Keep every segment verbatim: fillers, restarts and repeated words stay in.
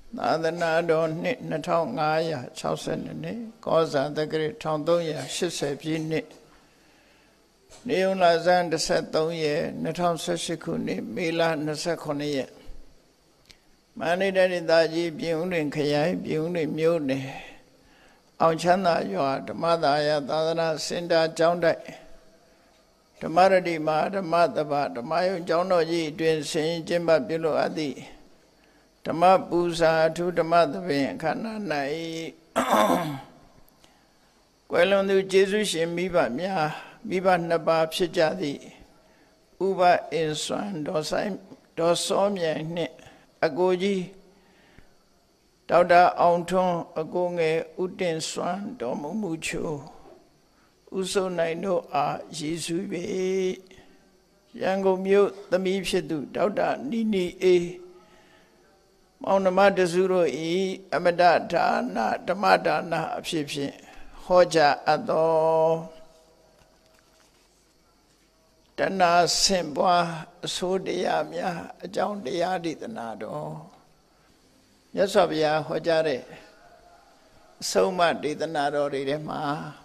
သာသနာတော်နှစ်နှစ်ထောင်ငါးရာ၆၂နှစ်ကောဇာတက္ကရာတစ်ထောင်သုံးရာရှစ်ဆယ်ပြည့်နှစ်နေုံလာဇန်တစ်ဆက်သုံးရက်နှစ်ထောင်ဆယ့်ရှစ်ခုနှစ်မေလနှစ်ဆယ့်ခုနှစ်ရက်မန္တလေးတိုင်းဒေသကြီးပြင်ဦးလွင်ခရိုင်ပြင်ဦးလွင်မြို့နယ်အောင်ချမ်းသာရွာဓမ္မသာယသာသနာစင်တာကျောင်းတိုက်ဓမ္မရတိမဓမ္မတပဓမ္မယုံကျောင်းတော်ကြီးအတွင်ဆင်ကျင်းပပြုလုပ်အပ်သည့်ဓမ္မပူဇာအထူးဓမ္မသဘင်အခမ်းအနား၌ကွယ်လွန်သူကျေးဇူးရှင်မိဘများမိဘနှစ်ပါးဖြစ်ကြသည့်ဥပအင်ဆွမ်းဒေါ်ဆိုင်ဒေါ်စောမြိုင်နှင့်အကိုကြီးဒေါက်တာအောင်ထွန်းအကိုငယ်ဦးတင်ဆွမ်းတော်မူမှုချိုဦးစိုးနိုင်တို့အားရည်စူးပေရန်ကုန်မြို့သမီးဖြစ်သူဒေါက်တာနီနီအေးမောင်နှမတစုတို့ဤအမတဒါနဓမ္မဒါနအဖြစ်ဖြင့်ဟောကြားအပ်သောတဏှာဆင့်ပွားအစိုးတရားများအကြောင်းတရားဒေသနာတော်မြတ်စွာဘုရားဟောကြားတဲ့အဆုံးအမဒေသနာတော်တွေထဲမှာ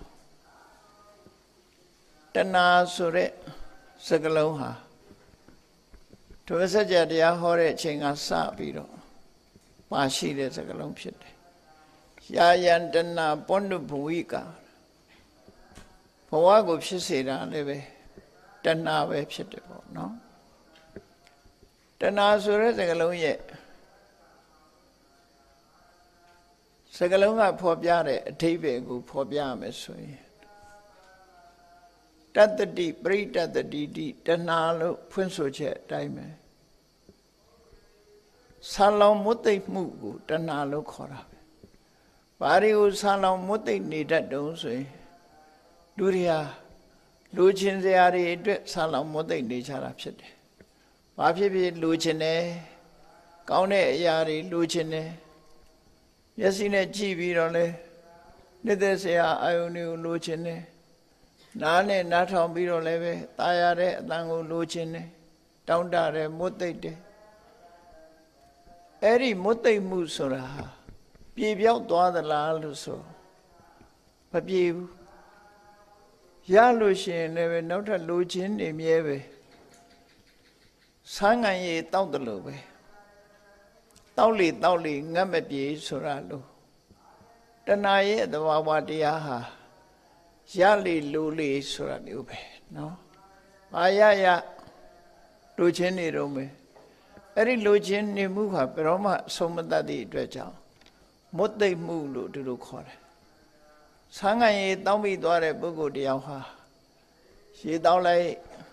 တဏှာဆိုတဲ့စကားလုံးဟာဒုစကြာတရားဟောတဲ့အချိန်ကစပြီးတော့ပါရှိတဲ့စကားလုံးဖြစ်တယ်။ယာယံတဏပောနုဘဝိကာဘဝကိုဖြစ်စေတာလည်းပဲတဏပဲဖြစ်တယ်ပေါ့နော်။တဏဆိုတဲ့စကားလုံးရဲ့စကားလုံးကဖော်ပြတဲ့အဓိပ္ပာယ်ကိုဖော်ပြရမယ်ဆိုရင်တတ္တိပရိတတ္တိတိတဏလို့ဖွင့်ဆိုချက်အတိုင်းပဲဆာလောင်မွတ်သိပ်မှုကိုတဏှာလို့ခေါ်တာပဲ။ဘာတွေကိုဆာလောင်မွတ်သိပ်နေတတ်တုံးဆိုရင်လူတွေဟာလူချင်းစရာတွေအတွက်ဆာလောင်မွတ်သိပ်နေကြတာဖြစ်တယ်။ဘာဖြစ်ဖြစ်လူချင်းတယ်ကောင်းတဲ့အရာတွေလူချင်းတယ်မျက်စိနဲ့ကြည့်ပြီးတော့လဲနှစ်သက်စရာအာယုန်တွေကိုလူချင်းတယ်နားနဲ့နားထောင်ပြီးတော့လည်းပဲตายရတဲ့အတန်ကိုလူချင်းတယ်တောင်းတတယ်မွတ်သိပ်တယ်အဲ့ဒီမွတ်သိပ်မှုဆိုတာဟာပြေပြောက်သွားသလားလို့ဆိုမပြေဘူးရလို့ရှိရင်လည်းပဲနောက်ထပ်လိုချင်နေမြဲပဲဆန်းငံရည်တောက်တယ်လို့ပဲတောက်လေတောက်လေငတ်မပြေဆိုတာလို့တဏှာရဲ့သဘာဝတရားဟာရလေလိုလေဆိုတာမျိုးပဲเนาะဘာရရလိုချင်နေတော့မယ်အဲ့ဒီလိုချင်နေမှုဟာဘယ်တော့မှဆုံးမတတ်သည့်အတွက်ကြောင့်မွတ်သိပ်မှုလို့ဒီလိုခေါ်တယ်ဆန်းငံရေတောင်းပြီးသွားတဲ့ပုဂ္ဂိုလ်တယောက်ဟာရေတောင်းလိုက်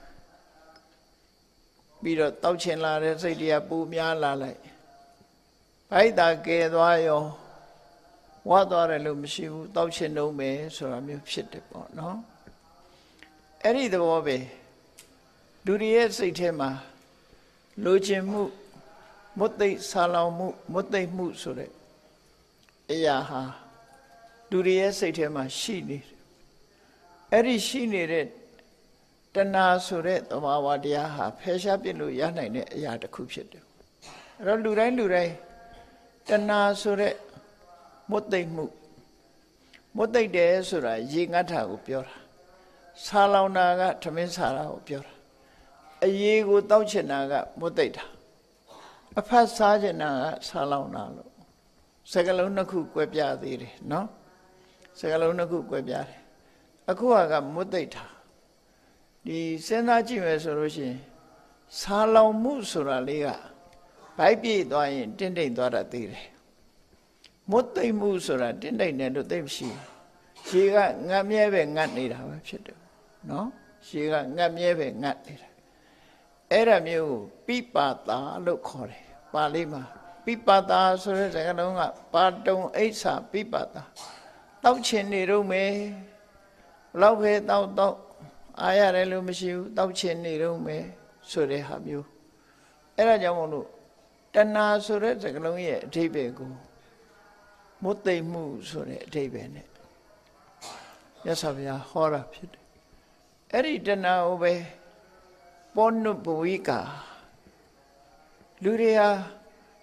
ပြီးတော့တောက်ချင်လာတဲ့စိတ်တရားပူများလာလိုက်ဘိုက်တာကဲသွားရောဝါသွားတယ်လို့မရှိဘူးတောက်ချင်တော့မယ်ဆိုတာမျိုးဖြစ်တယ်ပေါ့နော်အဲ့ဒီသဘောပဲလူတွေရဲ့စိတ်ထဲမှာလိုချင်မှုမွတ်သိပ်ဆာလောင်မှုမွတ်သိပ်မှုဆိုတဲ့အရာဟာလူတွေရဲ့စိတ်ထဲမှာရှိနေတယ်အဲ့ဒီရှိနေတဲ့တဏှာဆိုတဲ့သဘာဝတရားဟာဖယ်ရှားပြစ်လို့ရနိုင်တဲ့အရာတစ်ခုဖြစ်တယ်အဲ့တော့လူတိုင်းလူတိုင်းတဏှာဆိုတဲ့မွတ်သိပ်မှုမွတ်သိပ်တယ်ဆိုတာရေငတ်တာကိုပြောတာဆာလောင်တာကထမင်းဆာတာကိုပြောတာအရေးကိုတောက်ချင်တာကမွတ်သိပ်တာအဖတ်စားချင်တာကဆာလောင်တာလို့စကားလုံးနှစ်ခုကွဲပြားသေးတယ်နော်စကားလုံးနှစ်ခုကွဲပြားတယ်အခုကမွတ်သိပ်တာဒီစဉ်းစားကြည့်မယ်ဆိုလို့ရှိရင်ဆာလောင်မှုဆိုတာလေးကဗိုက်ပြည့်သွားရင်တင့်တိမ်သွားတာသေးတယ်မွတ်သိပ်မှုဆိုတာတင့်တိမ်တယ်လို့သိမရှိဘူးရေကငတ်မြဲပဲငတ်နေတာပဲဖြစ်တယ်နော်ရေကငတ်မြဲပဲငတ်နေတာအဲ့ဒါမျိုးကိုပိပါတာလို့ခေါ်တယ်ပါဠိမှာပိပါတာဆိုတဲ့စကားလုံးကပါတုံအိဋ္ဌာပိပါတာတောက်ချင်နေတော့မယ်ဘလောက်ပဲတောက်တောက်အားရတယ်လို့မရှိဘူးတောက်ချင်နေတော့မယ်ဆိုတဲ့ဟာမျိုးအဲ့ဒါကြောင့်မို့လို့တဏှာဆိုတဲ့စကားလုံးရဲ့အဓိပ္ပာယ်ကိုမွတ်သိပ်မှုဆိုတဲ့အဓိပ္ပာယ်နဲ့မြတ်စွာဘုရားဟောတာဖြစ်တယ်အဲ့ဒီတဏှာကိုပဲပောနုဘဝိကာလူတွေဟာ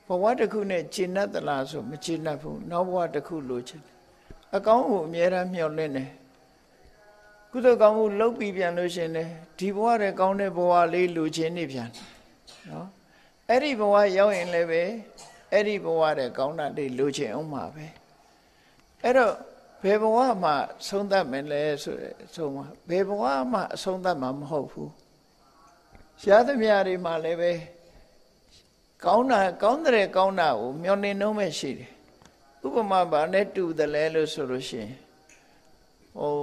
ဘဝတစ်ခုနဲ့ကျင့်တတ်သလားဆိုမကျင့်တတ်ဘူးနောက်ဘဝတစ်ခုလိုချင်အကောင်းကိုအမြဲတမ်းမျှော်လင့်တယ်ကုသိုလ်ကောင်းမှုလုပ်ပြီးပြန်လို့ရှင်လေဒီဘဝရဲ့ကောင်းတဲ့ဘဝလေးလိုချင်နေပြန်နော်အဲ့ဒီဘဝရောက်ရင်လည်းပဲအဲ့ဒီဘဝရဲ့ကောင်းတာလေးလိုချင်အောင်ပါပဲအဲ့တော့ဘယ်ဘဝမှာဆုံးသတ်မယ်လဲဆိုတဲ့ဆုံးမှာဘယ်ဘဝမှာအဆုံးသတ်မှာမဟုတ်ဘူးရှားသမျှတွေမှာလည်းပဲကောင်းတာကောင်းတဲ့ကောင်းတာကိုမျောနေနှုံးမဲ့ရှိတယ်ဥပမာဘာနဲ့တူတယ်လဲလို့ဆိုလို့ရှိရင်ဟို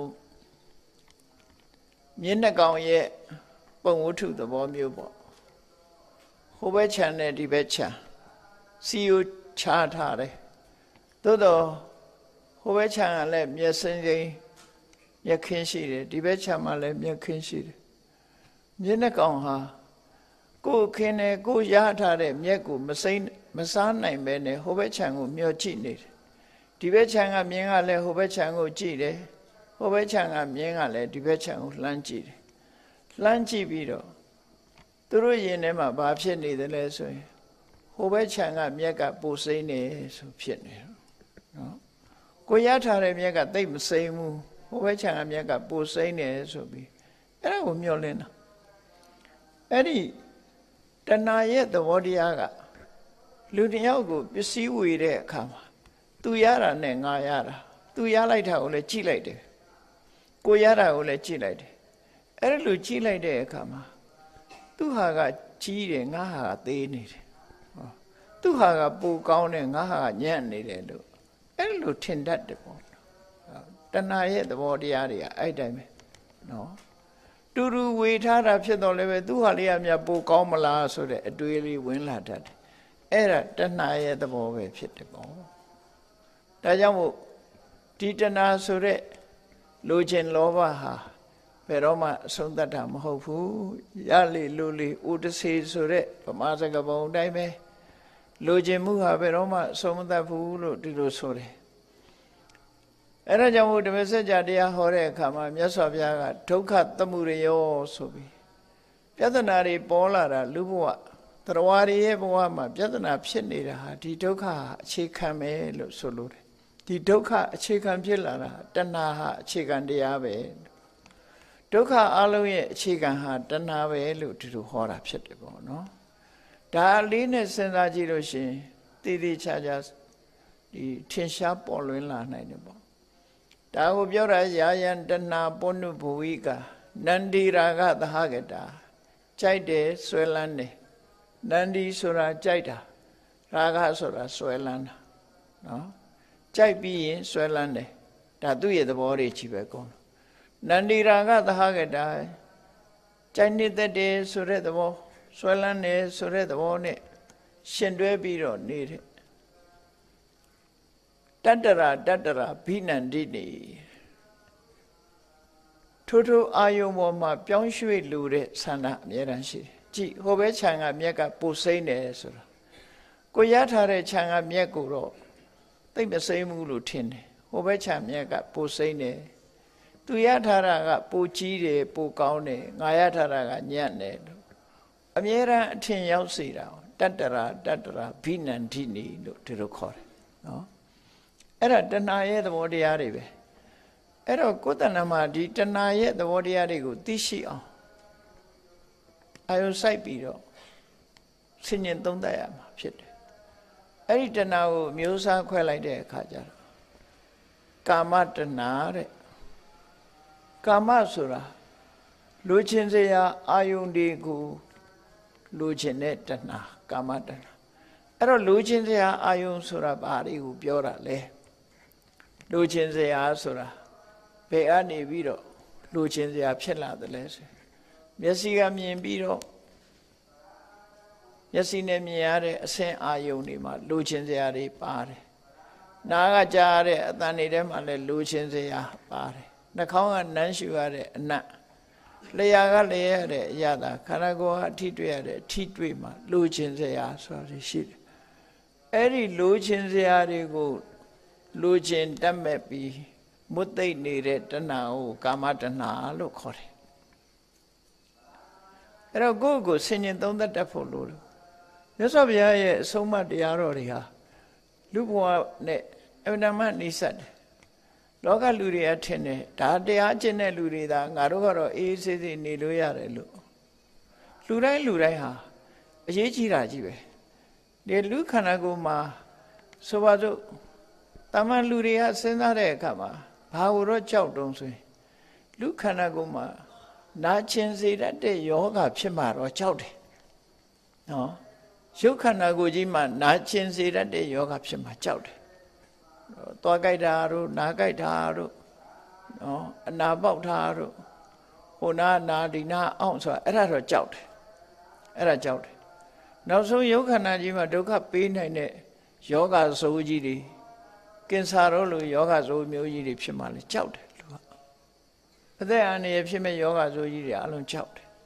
မြင်းနှကောင်ရဲ့ပုံဝတ္ထုသဘောမျိုးပေါ့ဟိုဘက်ခြံနဲ့ဒီဘက်ခြံစီယိုချထားတယ်သို့တော့ဟိုဘက်ခြံကလည်းမျက်စင်းချင်းမျက်ခင်းရှိတယ်ဒီဘက်ခြံမှာလည်းမျက်ခင်းရှိတယ်မြင်းနှကောင်ဟာကိုယ်ခင်းနဲ့ကိုယ်ရထားတဲ့မျက်ကိုမစိမ့်မစားနိုင်ပဲနဲ့ဟိုဘက်ခြံကိုမျောကြည့်နေတယ်ဒီဘက်ခြံကမြင်းကလည်းဟိုဘက်ခြံကိုကြည့်တယ်ဟိုဘက်ခြံကမြင်းကလည်းဒီဘက်ခြံကိုလှမ်းကြည့်တယ်လှမ်းကြည့်ပြီးတော့သူတို့ရင်ထဲမှာဘာဖြစ်နေတယ်လဲဆိုရင်ဟိုဘက်ခြံကမြက်ကပိုစိမ့်နေဆိုဖြစ်နေတော့နော်ကိုရထားတဲ့မြက်ကတိတ်မစိမ့်ဘူးဟိုဘက်ခြံကမြက်ကပိုစိမ့်နေဆိုပြီးအဲ့ဒါကိုမျောလင်းတာအဲ့ဒီတဏှာရဲ့သဘောတရားကလူတစ်ယောက်ကိုပစ္စည်းဝေတဲ့အခါမှာသူရတာနဲ့ငါရတာသူရလိုက်တာကိုလည်းကြည့်လိုက်တယ်ကိုရတာကိုလည်းကြည့်လိုက်တယ်အဲ့ဒါလိုကြည့်လိုက်တဲ့အခါမှာသူဟာကကြီးတယ်ငါဟာကသေးနေတယ်ဟောသူဟာကပိုကောင်းတယ်ငါဟာကညံ့နေတယ်လို့အဲ့လိုထင်တတ်တယ်ပေါ့တဏှာရဲ့သဘောတရားတွေကအဲ့တိုင်းပဲနော်တူတူဝေထားတာဖြစ်တော့လည်းပဲသူဟာလေးကမြတ်ပိုကောင်းမလားဆိုတဲ့အတွေးလေးဝင်လာတတ်တယ်အဲ့ဒါတဏှာရဲ့သဘောပဲဖြစ်တယ်ပေါ့ဒါကြောင့်မို့ဒီတဏှာဆိုတဲ့လိုချင်လောဘဟာဘယ်တော့မှအဆုံးသတ်တာမဟုတ်ဘူးရလေလိုလေဥဒစေဆိုတဲ့ဗမာစကားပုံအတိုင်းပဲလိုချင်မှုဟာဘယ်တော့မှအဆုံးမသတ်ဘူးလို့ဒီလိုဆိုတယ်အဲ့ဒါကြောင့်မို့ဓမ္မစကြာတရားဟောတဲ့အခါမှာမြတ်စွာဘုရားကဒုက္ခသမုဒယောဆိုပြီးပြဿနာတွေပေါ်လာတာလူဘဝသရဝရရဲ့ဘဝမှာပြဿနာဖြစ်နေတာဟာဒီဒုက္ခအခြေခံပဲလို့ဆိုလို့တယ်ဒီဒုက္ခအခြေခံဖြစ်လာတာတဏှာဟာအခြေခံတရားပဲဒုက္ခအလုံးရဲ့အခြေခံဟာတဏှာပဲလို့ဒီလိုဟောတာဖြစ်တယ်ပေါ့နော်ဒါလေးနဲ့စဉ်းစားကြည့်လို့ရှိရင်တည်တည်ချာချာဒီထင်ရှားပေါ်လွင်လာနိုင်တယ်ပေါ့ဒါကိုပြောတာယာယံတဏှာပုဏ္ဏဘဝိကနန္ဒီရာဂသဟကတာကြိုက်တယ်ဆွဲလန်းတယ်နန္ဒီဆိုတာကြိုက်တာရာဂဆိုတာဆွဲလန်းတာနော်ကြိုက်ပြီးရင်ဆွဲလန်းတယ်ဒါသူ့ရဲ့သဘောတွေကြီးပဲကောနန္ဒီရာဂသဟကတာကြိုက်နေတတ်တယ်ဆိုတဲ့သဘောဆွဲလန်းတယ်ဆိုတဲ့သဘောနဲ့ရှင်တွဲပြီးတော့နေတဲ့တတ္တရာတတ္တရာဘိနန္တိနေထိုးထိုးအာယုံပေါ်မှာပြောင်းရွှေ့လူတဲ့ဆန္ဒအများတန်းရှိတယ်ကြည့်ဟိုဘဲခြံကမြက်ကပိုစိမ့်တယ်ဆိုတာကိုရထားတဲ့ခြံကမြက်ကိုတော့သိမစိမ့်ဘူးလို့ထင်တယ်ဟိုဘဲခြံမြက်ကပိုစိမ့်တယ်သူရထားတာကပိုကြီးတယ်ပိုကောင်းတယ်ငါရထားတာကညံ့တယ်လို့အများတန်းအထင်ရောက်စေတာတတ္တရာတတ္တရာဘိနန္တိနေလို့ဒီလိုခေါ်တယ်နော်အဲ့ဒါတဏှာရဲ့သဘောတရားတွေပဲအဲ့တော့ကိုယ်တဏ္ဍမှာဒီတဏှာရဲ့သဘောတရားတွေကိုသိရှိအောင်အာယုစိုက်ပြီးတော့ဆင်ញင်သုံးသပ်ရမှာဖြစ်တယ်အဲ့ဒီတဏှာကိုမျိုးစားခွဲလိုက်တဲ့အခါကျတော့ကာမတဏှာတဲ့ကာမဆိုတာလူချင်းစရာအာယုန်တွေကိုလူချင်းတဲ့တဏှာကာမတဏှာအဲ့တော့လူချင်းစရာအာယုန်ဆိုတာဘာတွေကိုပြောတာလဲလူချင်းစရာဆိုတာဘယ်အနေပြီးတော့လူချင်းစရာဖြစ်လာတယ်လဲဆိုမျက်စိကမြင်ပြီးတော့မျက်စိနဲ့မြင်ရတဲ့အဆင့်အာယုန်တွေမှာလူချင်းစရာတွေပါတယ်နားကကြားရတဲ့အသံတွေထဲမှာလည်းလူချင်းစရာပါတယ်နှာခေါင်းကနမ်းရှူရတဲ့အနတ်လျှာကလည်းရတဲ့အရာသာခန္ဓာကိုယ်ကအထိတွေ့ရတဲ့အထိတွေ့မှာလူချင်းစရာဆိုတာရှိတယ်အဲ့ဒီလူချင်းစရာတွေကိုလူချင်းတက်မဲ့ပြီးမွတ်သိမ့်နေတဲ့တဏှာကိုကာမတဏှာလို့ခေါ်တယ်အဲ့တော့ကိုယ့်ကိုဆင်ញင်သုံးသပ်တတ်ဖို့လိုတယ်မြတ်စွာဘုရားရဲ့အဆုံးအမတရားတော်တွေဟာလူဘဝနဲ့အမှန်တမ်းနှိစက်တယ်လောကလူတွေအထင်တယ်ဒါတရားကျင့်တဲ့လူတွေသာငါတို့ကတော့အေးအေးဆေးဆေးနေလို့ရတယ်လို့လူတိုင်းလူတိုင်းဟာအရေးကြီးတာကြီးပဲဒီလူခန္ဓာကိုယ်မှာဆိုပါစို့တာမန်လူတွေကစဉ်းစားတဲ့အခါမှာဘာလို့တော့ကြောက်တုံးဆိုရင်လူခန္ဓာကိုယ်မှာနာကျင်စေတတ်တဲ့ယောဂဖြစ်မှာတော့ကြောက်တယ်နော်ရုပ်ခန္ဓာကိုယ်ကြီးမှာနာကျင်စေတတ်တဲ့ယောဂဖြစ်မှာကြောက်တယ်သွားကြိုက်တာတို့နာကြိုက်တာတို့နော်အနာပေါက်တာတို့ဟိုနာနာဒီနာအောင်ဆိုတာအဲ့ဒါတော့ကြောက်တယ်အဲ့ဒါကြောက်တယ်နောက်ဆုံးရုပ်ခန္ဓာကြီးမှာဒုက္ခပေးနိုင်တဲ့ယောဂဆိုးကြီးတွေကင်ဆာတို့လိုယောဂဆိုးမျိုးကြီးတွေဖြစ်မှလဲကြောက်တယ်လူကအသက်အန္တရာယ်ဖြစ်မဲ့ယောဂဆိုးကြီးတွေအလုံးကြောက်တယ်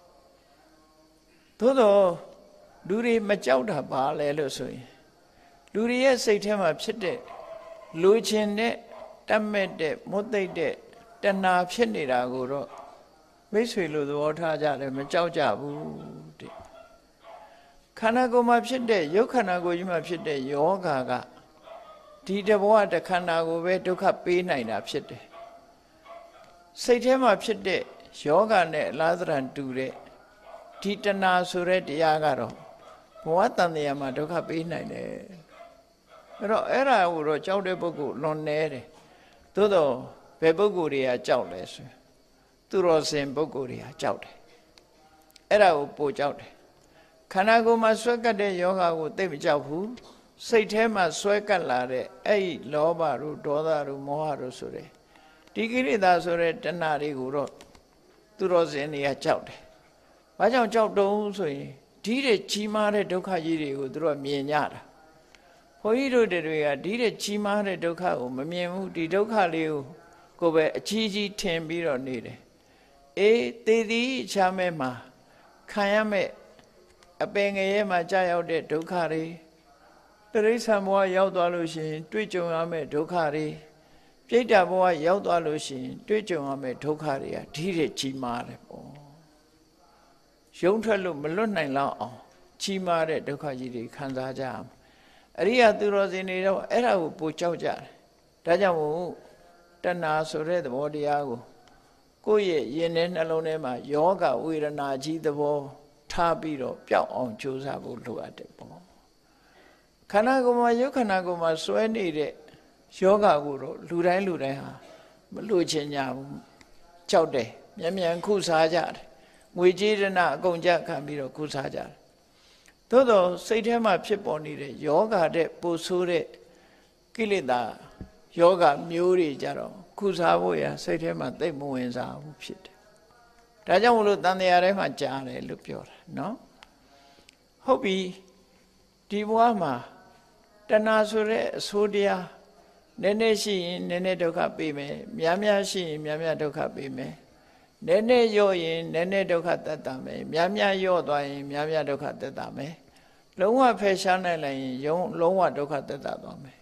သို့တော့လူတွေမကြောက်တာပါလဲလို့ဆိုရင်လူတွေရဲ့စိတ်ထဲမှာဖြစ်တဲ့လူချင်းတဲ့တတ်မဲ့တဲ့မွတ်သိပ်တဲ့တဏှာဖြစ်နေတာကိုတော့မိတ်ဆွေလိုသဘောထားကြတယ်မကြောက်ကြဘူးတဲ့ခန္ဓာကိုယ်မှာဖြစ်တဲ့ရုပ်ခန္ဓာကိုယ်ကြီးမှာဖြစ်တဲ့ယောဂါကဒီတဘဝတခန္ဓာကိုပဲဒုက္ခပေးနိုင်တာဖြစ်တယ်စိတ်ထဲမှာဖြစ်တဲ့ယောဂနဲ့အလားသဏ္ဍာန်တူတဲ့ဒီတဏှာဆိုတဲ့တရားကတော့ဘဝတန်တရားမှာဒုက္ခပေးနိုင်တယ်အဲ့တော့အဲ့ဒါကိုတော့ကြောက်တဲ့ပုဂ္ဂိုလ်လွန်နေတယ်သို့တော့ဘယ်ပုဂ္ဂိုလ်တွေကကြောက်လဲဆိုသူတော်စင်ပုဂ္ဂိုလ်တွေကကြောက်တယ်အဲ့ဒါကိုပိုကြောက်တယ်ခန္ဓာကိုယ်မှာဆွဲကပ်တဲ့ယောဂကိုသိမကြောက်ဘူးစိတ်ထဲမှာဆွဲကပ်လာတဲ့အဲ့ဒီလောဘတို့ဒေါသတို့မောဟတို့ဆိုတဲ့ဒီကိလေသာဆိုတဲ့တဏှာတွေကိုတော့သူတော်စင်တွေကကြောက်တယ်ဘာကြောင့်ကြောက်တုံးဆိုရင်ဒီတဲ့ကြီးမားတဲ့ဒုက္ခကြီးတွေကိုသူတို့မြင်ကြတာဘုန်းကြီးတို့တွေကဒီတဲ့ကြီးမားတဲ့ဒုက္ခကိုမမြင်ဘူးဒီဒုက္ခလေးကိုကိုယ်ပဲအကြီးကြီးထင်ပြီးတော့နေတယ်အေးသေသည်ချမ်းမဲ့မှာခံရမဲ့အပင်ငရဲမှာကြာရောက်တဲ့ဒုက္ခတွေတိရိစ္ဆာန်ဘဝရောက်သွားလို့ရှိရင်တွေ့ကြုံရမယ့်ဒုက္ခတွေပြိတ္တာဘဝရောက်သွားလို့ရှိရင်တွေ့ကြုံရမယ့်ဒုက္ခတွေကဒီတဲ့ကြီးမားတယ်ပေါ့ရုံးထွက်လို့မလွတ်နိုင်လောက်အောင်ကြီးမားတဲ့ဒုက္ခကြီးတွေခံစားကြရမှာအရိယသူတော်စင်တွေတော့အဲ့ဒါကိုပိုကြောက်ကြတယ်ဒါကြောင့်မို့တဏှာဆိုတဲ့သဘောတရားကိုကိုယ့်ရဲ့ရင်ထဲနှလုံးထဲမှာယောဂဝေဒနာကြီးသဘောထားပြီးတော့ပျောက်အောင်ကြိုးစားဖို့လိုအပ်တယ်ပေါ့ခန္ဓာကိုယ်မှာယုတ်ခန္ဓာကိုယ်မှာစွဲနေတဲ့ယောဂကိုတော့လူတိုင်းလူတိုင်းဟာမလို့ချင်ကြဘူးကြောက်တယ်မြန်မြန်ခုစားကြတယ်ငွေကြေးဒနာအကုန်ကြခံပြီးတော့ခုစားကြတယ်သို့တော့စိတ်ထဲမှာဖြစ်ပေါ်နေတဲ့ယောဂတဲ့ပိုဆိုးတဲ့ကိလေသာယောဂမျိုးတွေကြတော့ခုစားဖို့ရစိတ်ထဲမှာသိမဝင်စားဘူးဖြစ်တယ်ဒါကြောင့်မလို့တန်တရားထဲမှာကြားတယ်လို့ပြောတာနော်ဟုတ်ပြီဒီဘဝမှာတဏှာဆိုတဲ့အဆိုးတရားနည်းနည်းရှိရင်နည်းနည်းဒုက္ခပေးမယ်များများရှိရင်များများဒုက္ခပေးမယ်နည်းနည်းရော့ရင်နည်းနည်းဒုက္ခသက်သာမယ်များများရော့သွားရင်များများဒုက္ခသက်သာမယ်လုံးဝဖယ်ရှားနိုင်လိုက်ရင်ယုံလုံးဝဒုက္ခသက်သာသွားမယ်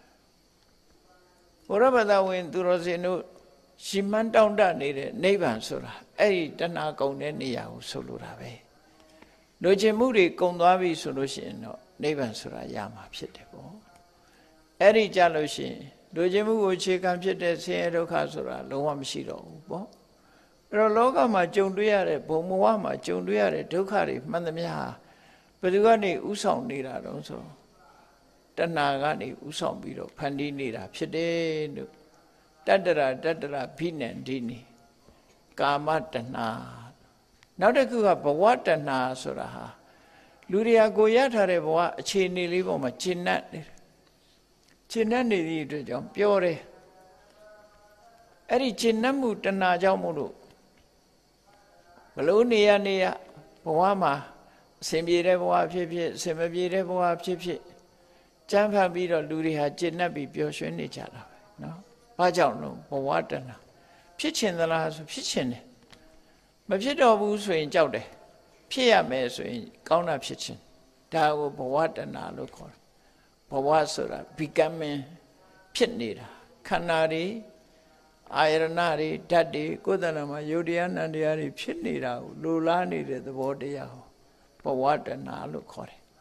ဘုရားဘာသာဝင်သူတော်စင်တို့ရှိမှန်းတောင့်တနေတဲ့နိဗ္ဗာန်ဆိုတာအဲ့ဒီတဏှာကုန်တဲ့နေရာကိုဆိုလိုတာပဲလူချင်းမှုတွေကုန်သွားပြီဆိုလို့ရှိရင်တော့နိဗ္ဗာန်ဆိုတာရမှာဖြစ်တယ်ပေါ့အဲ့ဒီကြလို့ရှိရင်လူချင်းမှုကိုအခြေခံဖြစ်တဲ့ဆင်းရဲဒုက္ခဆိုတာလုံးဝမရှိတော့ဘူးပေါ့အဲ့တော့လောကမှာကြုံတွေ့ရတဲ့ဘုံဘဝမှာကြုံတွေ့ရတဲ့ဒုက္ခတွေမှန်သမျှဟာဘယ်သူကနေဥဆောင်နေတာတုံးဆိုတဏှာကနေဥဆောင်ပြီးတော့ဖန်တီးနေတာဖြစ်တယ်လို့တတ္တရာတတ္တရာဘိနန္ဒီနိကာမတဏှာနောက်တစ်ခုကဘဝတဏှာဆိုတာဟာလူတွေကကိုရထားတဲ့ဘဝအခြေအနေလေးပေါ်မှာရှင်းတတ်နေတယ်ရှင်းတတ်နေသည့်အတွက်ကြောင့်ပြောတယ်အဲ့ဒီရှင်းတတ်မှုတဏှာကြောင့်မို့လို့ဘလို့နေရနေရဘဝမှာအစဉ်ပြေတဲ့ဘဝဖြစ်ဖြစ်အစဉ်မပြေတဲ့ဘဝဖြစ်ဖြစ်ကြမ်းဖက်ပြီးတော့လူတွေဟာရှင်းတတ်ပြီးပျော်ရွှင်နေကြတာပဲနော်ဘာကြောင့်လို့ဘဝတဏှာဖြစ်ချင်သလားဆိုဖြစ်ချင်တယ်မဖြစ်တော့ဘူးဆိုရင်ကြောက်တယ်ဖြစ်ရမယ်ဆိုရင်ကောင်းတာဖြစ်ချင်ဒါကိုဘဝတဏှာလို့ခေါ်တယ်ဘဝဆိုတာ becoming ဖြစ်နေတာခန္ဓာတွေအာယရဏတွေဓာတ်တွေကိုယ်တဏ္ဍမှာယုတ်တရားနံတရားတွေဖြစ်နေတာကိုလိုလားနေတဲ့သဘောတရားဟောဘဝတဏှာလို့ခေါ်တယ်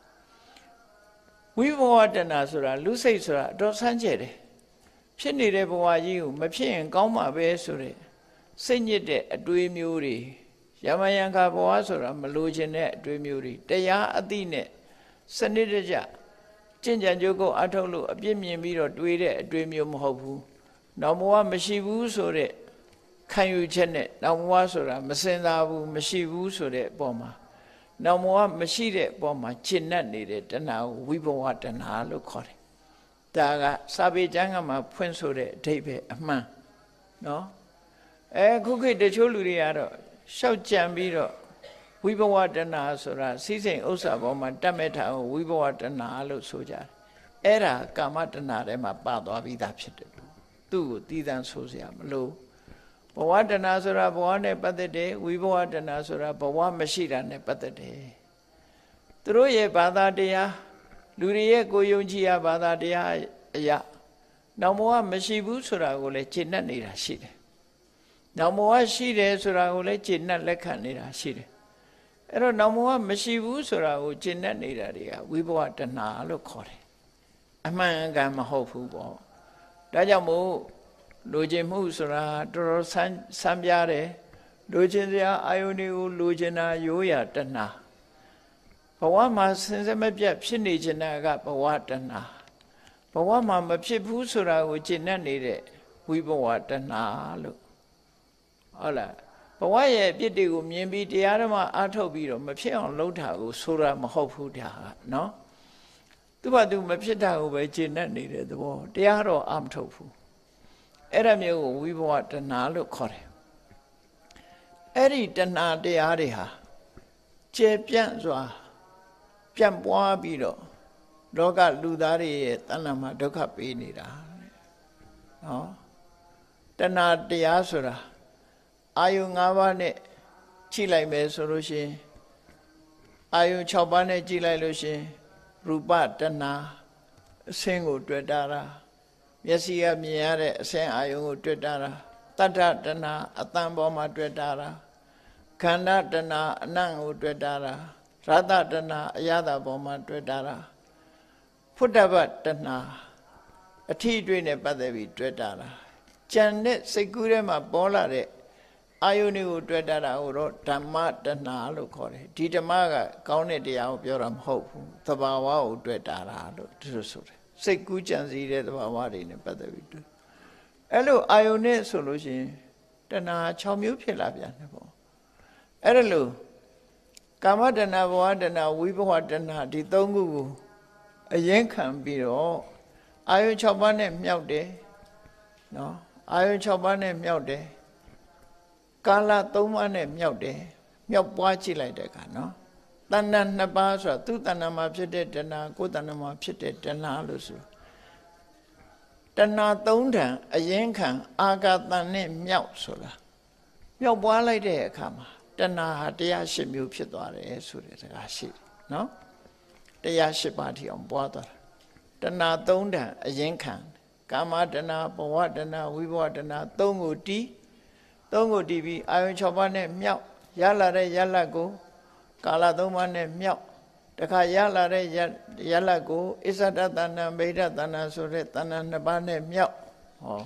ဝိဘဝတဏဆိုတာလူစိတ်ဆိုတာတော့ဆန်းကျဲတယ်ဖြစ်နေတဲ့ဘဝကြီးကိုမဖြစ်ရင်ကောင်းမှာပဲဆိုတဲ့စိတ်ညစ်တဲ့အတွေးမျိုးတွေယမယံခါဘဝဆိုတာမလိုချင်တဲ့အတွေးမျိုးတွေတရားအသိနဲ့စနစ်တကျကျင့်ကြံကြိုးကိုအထုတ်လို့အပြစ်မြင်ပြီးတော့တွေးတဲ့အတွေးမျိုးမဟုတ်ဘူးနောက်ဘဝမရှိဘူးဆိုတဲ့ခံယူချက်နဲ့နောက်ဘဝဆိုတာမစင်စားဘူးမရှိဘူးဆိုတဲ့အပေါ်မှာနောက်ဘဝမရှိတဲ့အပေါ်မှာကျင့်တတ်နေတဲ့တဏှာကိုဝိဘဝတဏှာလို့ခေါ်တယ်ဒါကစာပေကျမ်းကမှာဖွင့်ဆိုတဲ့အဓိပ္ပာယ်အမှန်နော်အဲခုခေတ်တချို့လူတွေကတော့ရှောက်ကြံပြီးတော့ဝိဘဝတဏှာဆိုတာစီးစိမ်ဥစ္စာပေါ်မှာတတ်မဲ့တာကိုဝိဘဝတဏှာလို့ဆိုကြတယ်အဲ့ဒါကာမတဏှာထဲမှာပါသွားပြီးသားဖြစ်တယ်သူ့ကိုတည်တံ့ဆိုစရာမလိုဘဝတဏှာဆိုတာဘဝနဲ့ပတ်သက်တယ်ဝိဘဝတဏှာဆိုတာဘဝမရှိတာနဲ့ပတ်သက်တယ်သူတို့ရဲ့ဘာသာတရားလူတွေရဲ့ကိုယ်ယုံကြည်ရာဘာသာတရားအရာနောက်ဘဝမရှိဘူးဆိုတာကိုလည်းကျင့်တတ်နေတာရှိတယ်နောက်ဘဝရှိတယ်ဆိုတာကိုလည်းကျင့်တတ်လက်ခံနေတာရှိတယ်အဲ့တော့နောက်ဘဝမရှိဘူးဆိုတာကိုကျင့်တတ်နေတာတွေကဝိဘဝတဏှာလို့ခေါ်တယ်အမှန်ကန်မဟုတ်ဘူးပေါ့ဒါကြောင့်မို့လိုချင်မှုဆိုတာတော်တော်ဆန်းဆန်းပြားတယ်လိုချင်စရာအာယုန်တွေကိုလိုချင်တာရိုးရာတဏှာဘဝမှာစင်စမပြတ်ဖြစ်နေချင်တာကဘဝတဏှာဘဝမှာမဖြစ်ဘူးဆိုတာကိုကျင့်တတ်နေတဲ့ဝိဘဝတဏှာလို့ဟုတ်လားဘဝရဲ့အပြစ်တွေကိုမြင်ပြီးတရားဓမ္မအားထုတ်ပြီးတော့မဖြစ်အောင်လုပ်တာကိုဆိုတာမဟုတ်ဘူးဒါကနော်သူ့ဘာသူမဖြစ်တာကိုပဲကျင့်တတ်နေတဲ့သဘောတရားတော့အာမထုတ်ဘူးအဲ့ဒါမျိုးကိုဝိဘဝတဏှာလို့ခေါ်တယ်အဲ့ဒီတဏှာတရားတွေဟာကျေပြန့်စွာပြန့်ပွားပြီးတော့လောကလူသားတွေရဲ့တဏှာမှာဒုက္ခပေးနေတာနော်တဏှာတရားဆိုတာအာယု၅ပါးနဲ့ကြည့်လိုက်မယ်ဆိုလို့ရှိရင်အာယု၆ပါးနဲ့ကြည့်လိုက်လို့ရှိရင်ရူပတဏှာအစင်းကိုတွေ့တာတာမျက်စိကမြင်ရတဲ့အစင်းအာယုကိုတွေ့တာတာတတ္ထတဏှာအတန်ပေါ်မှာတွေ့တာတာခန္ဓာတဏှာအနံ့ကိုတွေ့တာတာရတ္တတဏှာအရသာပေါ်မှာတွေ့တာတာဖုတ္တပတဏှာအထီးတွေနဲ့ပတ်သက်ပြီးတွေ့တာတာကြံတဲ့စိတ်ကူးထဲမှာပေါ်လာတဲ့အာယုန်ကိုတွေ့တာတာကိုတော့ဓမ္မတဏှာလို့ခေါ်တယ်ဒီဓမ္မကကောင်းတဲ့တရားကိုပြောတာမဟုတ်ဘူးသဘာဝကိုတွေ့တာတာလို့ဒီလိုဆိုတယ်စိတ်ကူးကြံစည်တဲ့သဘာဝတွေနဲ့ပတ်သက်ပြီးတွေ့အဲ့လိုအာယုန်နဲ့ဆိုလို့ရှိရင်တဏှာ၆မျိုးဖြစ်လာပြန်တယ်ပေါ့အဲ့ဒါလို့ကာမတဏှာဘဝတဏှာဝိဘဝတဏှာဒီသုံးခုကိုအရင်ခံပြီးတော့အာယုန်၆ပါးနဲ့မြောက်တယ်နော်အာယုန်၆ပါးနဲ့မြောက်တယ်ကာလသုံးပါးနဲ့မြောက်တယ်မြောက်ပွားကြည့်လိုက်တဲ့အခါနော်တဏ္ဍာနှစ်ပါးဆိုတာသူတဏ္ဍာမှာဖြစ်တဲ့တဏှာကိုယ်တဏ္ဍာမှာဖြစ်တဲ့တဏှာလို့ဆိုတဏှာသုံးထံအရင်ခံအာဂတန်နဲ့မြောက်ဆိုတာမြောက်ပွားလိုက်တဲ့အခါမှာတဏှာဟာတရား၈မျိုးဖြစ်သွားတယ်ဆိုတဲ့စကားရှိတယ်နော်တရား၈ပါးထိအောင်ပွားသွားတာတဏှာသုံးထံအရင်ခံကာမတဏှာဘဝတဏှာဝိဘဝတဏှာသုံးကိုတီးသုံးကိုတီးပြီးအာယုန်၆ပါးနဲ့မြောက်ရလာတဲ့ရလတ်ကိုကာလသုံးပါးနဲ့မြောက်တခါရလာတဲ့ရလတ်ကိုအစ္ဆဒတဏ္ဏဗေဒတဏ္ဏဆိုတဲ့တဏ္ဏနှစ်ပါးနဲ့မြောက်ဟော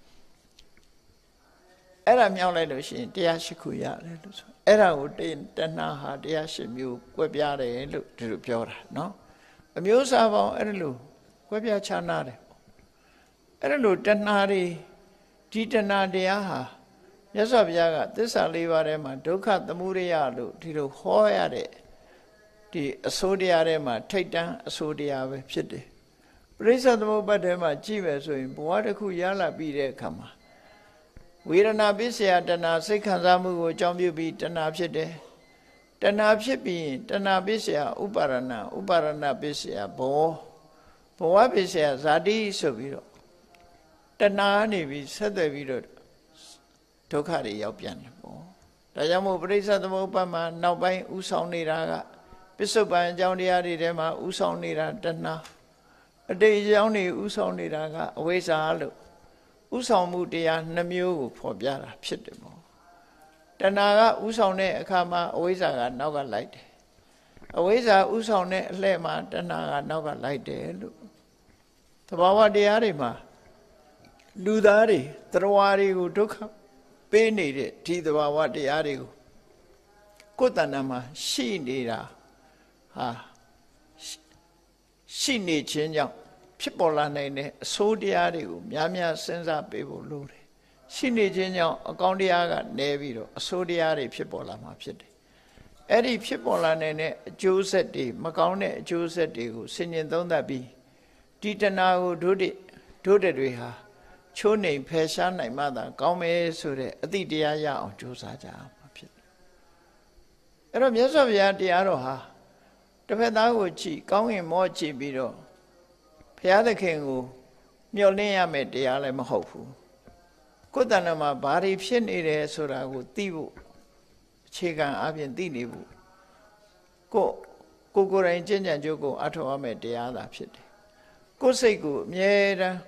အဲ့ဒါမြောက်လိုက်လို့ရှိရင်တရားရှိခုရတယ်လို့ဆိုအဲ့ဒါကိုတဏှာဟာတရားရှိမျိုးကွဲပြားတယ်လို့ဒီလိုပြောတာနော်အမျိုးအစားပေါင်းအဲ့ဒါလို့ကွဲပြားခြားနာတယ်အဲ့ဒါလို့တဏှာတွေဒီတဏှာတရားဟာမြတ်စွာဘုရားကသစ္စာလေးပါးထဲမှာဒုက္ခသမုဒယလို့ဒီလိုဟောရတဲ့ဒီအစိုးတရားထဲမှာထိတ်တန်းအစိုးတရားပဲဖြစ်တယ်ပရိစ္ဆေသမုပ္ပါဒ်ထဲမှာကြည့်မယ်ဆိုရင်ဘဝတစ်ခုရလာပြီးတဲ့အခါမှာဝေဒနာပစ္စယတဏှာစိတ်ခံစားမှုကိုအကြောင်းပြုပြီးတဏှာဖြစ်တယ်တဏှာဖြစ်ပြီးတဏှာပစ္စယဥပါရဏဥပါရဏပစ္စယဘောဘဝပစ္စယဇာတိဆိုပြီးတော့တဏှာနေပြီးဆက်သွယ်ပြီးတော့ဒုက္ခတွေရောက်ပြန်တယ်ပေါ့ဒါကြောင့်မို့ပရိစ္ဆေသမုပ္ပါဒ်မှာနောက်ပိုင်းဥဆောင်နေတာကပစ္စုပန်အကြောင်းတရားတွေထဲမှာဥဆောင်နေတာတဏှာအတိတ်အကြောင်းတွေဥဆောင်နေတာကအဝိဇ္ဇာလို့ဥဆောင်မှုတရားနှမျိုးကိုဖော်ပြတာဖြစ်တယ်ပေါ့တဏှာကဥဆောင်တဲ့အခါမှာအဝိဇ္ဇာကနောက်ကလိုက်တယ်အဝိဇ္ဇာဥဆောင်တဲ့အလှဲ့မှာတဏှာကနောက်ကလိုက်တယ်လို့သဘာဝတရားတွေမှာလူသားတွေသရဝါတွေကိုဒုက္ခပေးနေတဲ့ဒီသဘာဝတရားတွေကိုကိုယ်တဏ္ဍာမှာရှိနေတာဟာရှိနေခြင်းကြောင့်ဖြစ်ပေါ်လာနိုင်တဲ့အဆိုးတရားတွေကိုများများစဉ်းစားပေးဖို့လိုတယ်ရှိနေခြင်းကြောင့်အကောင်းတရားကနေပြီးတော့အဆိုးတရားတွေဖြစ်ပေါ်လာမှာဖြစ်တယ်အဲ့ဒီဖြစ်ပေါ်လာနိုင်တဲ့အကျိုးဆက်တွေမကောင်းတဲ့အကျိုးဆက်တွေကိုဆင်ញင်သုံးသပ်ပြီးဒီတဏှာကိုတို့တွေတို့တွေဟာချိုးနှိမ်ဖယ်ရှားနိုင်မှသာကောင်းမယ်ဆိုတဲ့အသည့်တရားရအောင်ကြိုးစားကြမှာဖြစ်တယ်အဲ့တော့မြတ်စွာဘုရားတရားတော်ဟာတစ်ဖက်သားကိုကြည့်ကောင်းရင်မောကြည့်ပြီးတော့ဘုရားသခင်ကိုမျှော်လင့်ရမယ်တရားလည်းမဟုတ်ဘူးကိုယ်တဏ္ဍာမှာဘာတွေဖြစ်နေတယ်ဆိုတာကိုသိဖို့အခြေခံအပြင်သိနေဖို့ကိုကိုကိုယ်တိုင်ကျင့်ကြံကြိုးကိုအထောက်အမဲ့တရားသာဖြစ်တယ်ကိုယ်စိတ်ကိုအမြဲတမ်း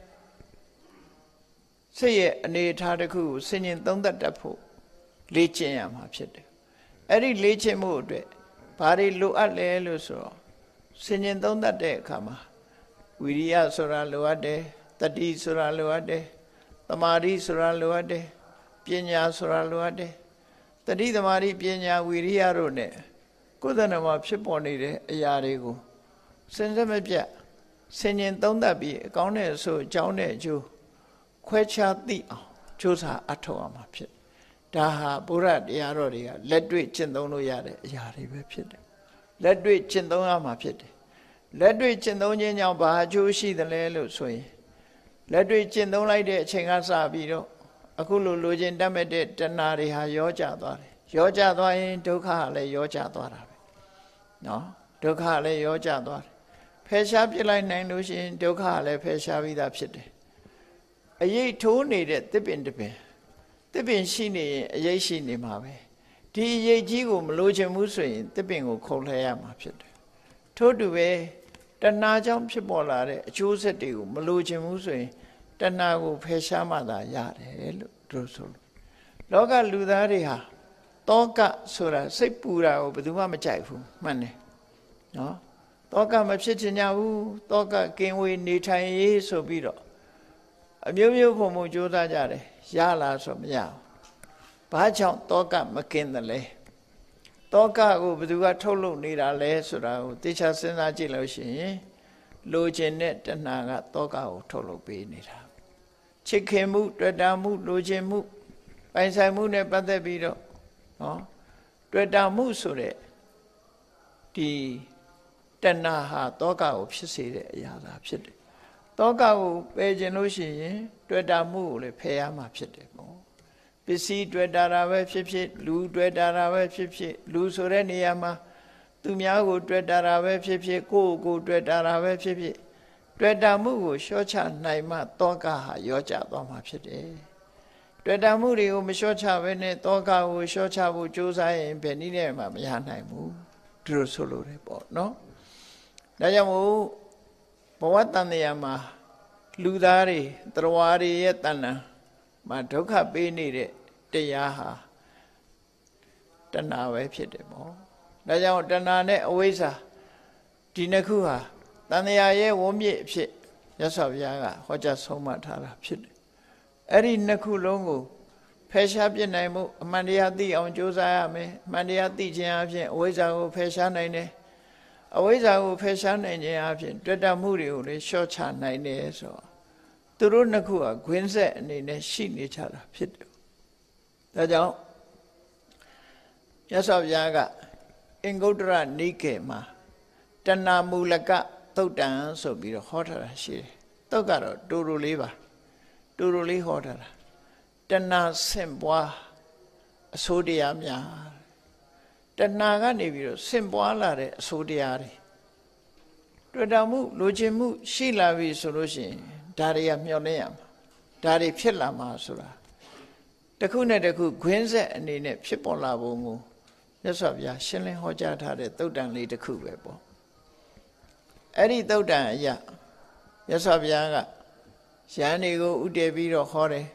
စိတ်ရဲ့အနေအထားတစ်ခုကိုစဉ်းကျင်သုံးသပ်တတ်ဖို့လေ့ကျင့်ရမှာဖြစ်တယ်အဲ့ဒီလေ့ကျင့်မှုအတွက်ဘာတွေလိုအပ်လဲလို့ဆိုတော့စဉ်းကျင်သုံးသပ်တဲ့အခါမှာဝိရိယဆိုတာလိုအပ်တယ်တတိဆိုတာလိုအပ်တယ်သမာဓိဆိုတာလိုအပ်တယ်ပညာဆိုတာလိုအပ်တယ်တတိသမာဓိပညာဝိရိယတို့ ਨੇ ကိုယ်တဏ္ဍာမှာဖြစ်ပေါ်နေတဲ့အရာတွေကိုစဉ်းစားမပြတ်ဆင်ញင်သုံးသပ်ပြီးအကောင်းနဲ့ဆိုအကြောင်းနဲ့အကျိုးခွဲခြားသိအောင်ကြိုးစားအထောက်အမှာဖြစ်ဒါဟာဘုရားတရားတော်တွေကလက်တွေ့ကျင့်သုံးလို့ရတဲ့အရာတွေပဲဖြစ်တယ်လက်တွေ့ကျင့်သုံးရမှာဖြစ်တယ်လက်တွေ့ကျင့်သုံးခြင်းကြောင့်ဘာအကျိုးရှိသလဲလို့ဆိုရင်လက်တွေ့ကျင့်သုံးလိုက်တဲ့အချိန်ကစပြီးတော့အခုလိုလိုချင်တတ်မဲ့တဲ့တဏှာတွေဟာရောကျသွားတယ်ရောကျသွားရင်ဒုက္ခကလည်းရောကျသွားတာပဲနော်ဒုက္ခကလည်းရောကျသွားတယ်ဖယ်ရှားပြလိုက်နိုင်လို့ရှိရင်ဒုက္ခကလည်းဖယ်ရှားပြီးသားဖြစ်တယ်အရေးထိုးနေတဲ့တစ်ပင်တစ်ပင်တစ်ပင်ရှိနေရင်အရေးရှိနေမှာပဲဒီအရေးကြီးကိုမလိုချင်ဘူးဆိုရင်တစ်ပင်ကိုခုတ်လှဲရမှာဖြစ်တယ်ထို့တူပဲတဏှာကြောင့်ဖြစ်ပေါ်လာတဲ့အကျိုးဆက်တွေကိုမလိုချင်ဘူးဆိုရင်တဏှာကိုဖယ်ရှားမှသာရတယ်လို့တို့ဆိုလို့လောကလူသားတွေဟာတောကဆိုတာစိတ်ပူတာကိုဘယ်သူမှမကြိုက်ဘူးမှန်တယ်နော်တောကမဖြစ်ချင်ကြဘူးတောကကင်ဝေးနေထိုင်ရေးဆိုပြီးတော့အမျိုးမျိုးပုံပုံကြိုးစားကြတယ်ရလားဆိုမရဘူးဘာကြောင့်တောကမကင်တယ်လဲတောကကိုဘယ်သူကထုတ်လုပ်နေတာလဲဆိုတာကိုသိချစဉ်းစားကြည့်လို့ရှိရင်လိုချင်တဲ့တဏှာကတောကကိုထုတ်လုပ်ပေးနေတာချစ်ခင်မှုတွေ့တာမှုလိုချင်မှုပိုင်ဆိုင်မှုနဲ့ပတ်သက်ပြီးတော့နော်တွေ့တာမှုဆိုတဲ့ဒီတဏှာဟာတောကကိုဖြစ်စေတဲ့အရာသာဖြစ်တယ်တောကကိုပယ်ခြင်းလို့ရှိရင်တွေ့တာမှုကိုလည်းဖယ်ရမှာဖြစ်တယ်ပေါ့ပစ္စည်းတွေ့တာတာပဲဖြစ်ဖြစ်လူတွေ့တာတာပဲဖြစ်ဖြစ်လူဆိုတဲ့နေရာမှာသူများကိုတွေ့တာတာပဲဖြစ်ဖြစ်ကိုယ့်ကိုတွေ့တာတာပဲဖြစ်ဖြစ်တွေ့တာမှုကိုလျှော့ချနိုင်မှတောကဟာရောကျသွားမှာဖြစ်တယ်တွေ့တာမှုတွေကိုမလျှော့ချဘဲနဲ့တောကကိုလျှော့ချဖို့ကြိုးစားရင်ဘယ်နည်းနဲ့မှမရနိုင်ဘူးဒီလိုဆိုလို့ရပေါ့နော်ဒါကြောင့်မို့ဘဝတန်တရားမှာလူသားတွေတရဝါတွေရဲ့တဏ္ဍာမှာဒုက္ခပေးနေတဲ့တရားဟာတဏှာပဲဖြစ်တယ်ပေါ့ဒါကြောင့်တဏှာနဲ့အဝိဇ္ဇာဒီနှစ်ခုဟာတန်တရားရဲ့ဝန်းမြစ်အဖြစ်မြတ်စွာဘုရားကဟောကြားဆုံးမထားတာဖြစ်တယ်အဲ့ဒီနှစ်ခုလုံးကိုဖယ်ရှားပြစ်နိုင်မှုအမှန်တရားသိအောင်ကြိုးစားရမယ်အမှန်တရားသိခြင်းအပြင်အဝိဇ္ဇာကိုဖယ်ရှားနိုင်တယ်အဝိဇ္ဇာကိုဖယ်ရှားနိုင်ခြင်းအပြင်တွေ့တာမှုတွေကိုလည်းလျှော့ချနိုင်တယ်ဆိုတော့သူတို့နှစ်ခုဟာခွင်းဆက်အနေနဲ့ရှိနေကြတာဖြစ်တယ်ဒါကြောင့်မြတ်စွာဘုရားကအင်္ဂုတ္တရနိကေမှာတဏှာမူလကသုတ်တံဆိုပြီးတော့ဟောထားတာရှိတယ်သုတ်ကတော့တူတူလေးပါတူတူလေးဟောထားတာတဏှာဆင့်ပွားအဆိုးတရားများတဏှာကနေပြီးတော့ဆင့်ပွားလာတဲ့အဆိုးတရားတွေတွေ့တာမှုလိုချင်မှုရှိလာပြီဆိုလို့ရှိရင်ဒါတွေကမျှော်လင့်ရမှာဒါတွေဖြစ်လာမှာဆိုတာတစ်ခုနဲ့တစ်ခုခွင်းဆက်အနေနဲ့ဖြစ်ပေါ်လာပုံကိုမြတ်စွာဘုရားရှင်းလင်းဟောကြားထားတဲ့သုတ်တံလေးတစ်ခုပဲပေါ့အဲ့ဒီသုတ်တံအရာမြတ်စွာဘုရားကယန္တိကိုဥတည်ပြီးတော့ဟောတယ်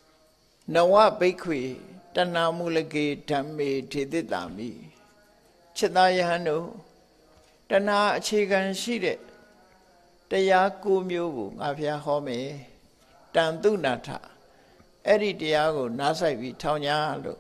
နဝဘိက္ခွေတဏ္ဏမူလကေဓမ္မေထေတိတာမိจิตตายหันดูตนาเชกันရှိတဲ့တရားကိုမျိုးကိုငါဖျားဟောမယ်တန်တုနာထအဲ့ဒီတရားကိုနားဆိုင်ပြီးထောင်ညာလို့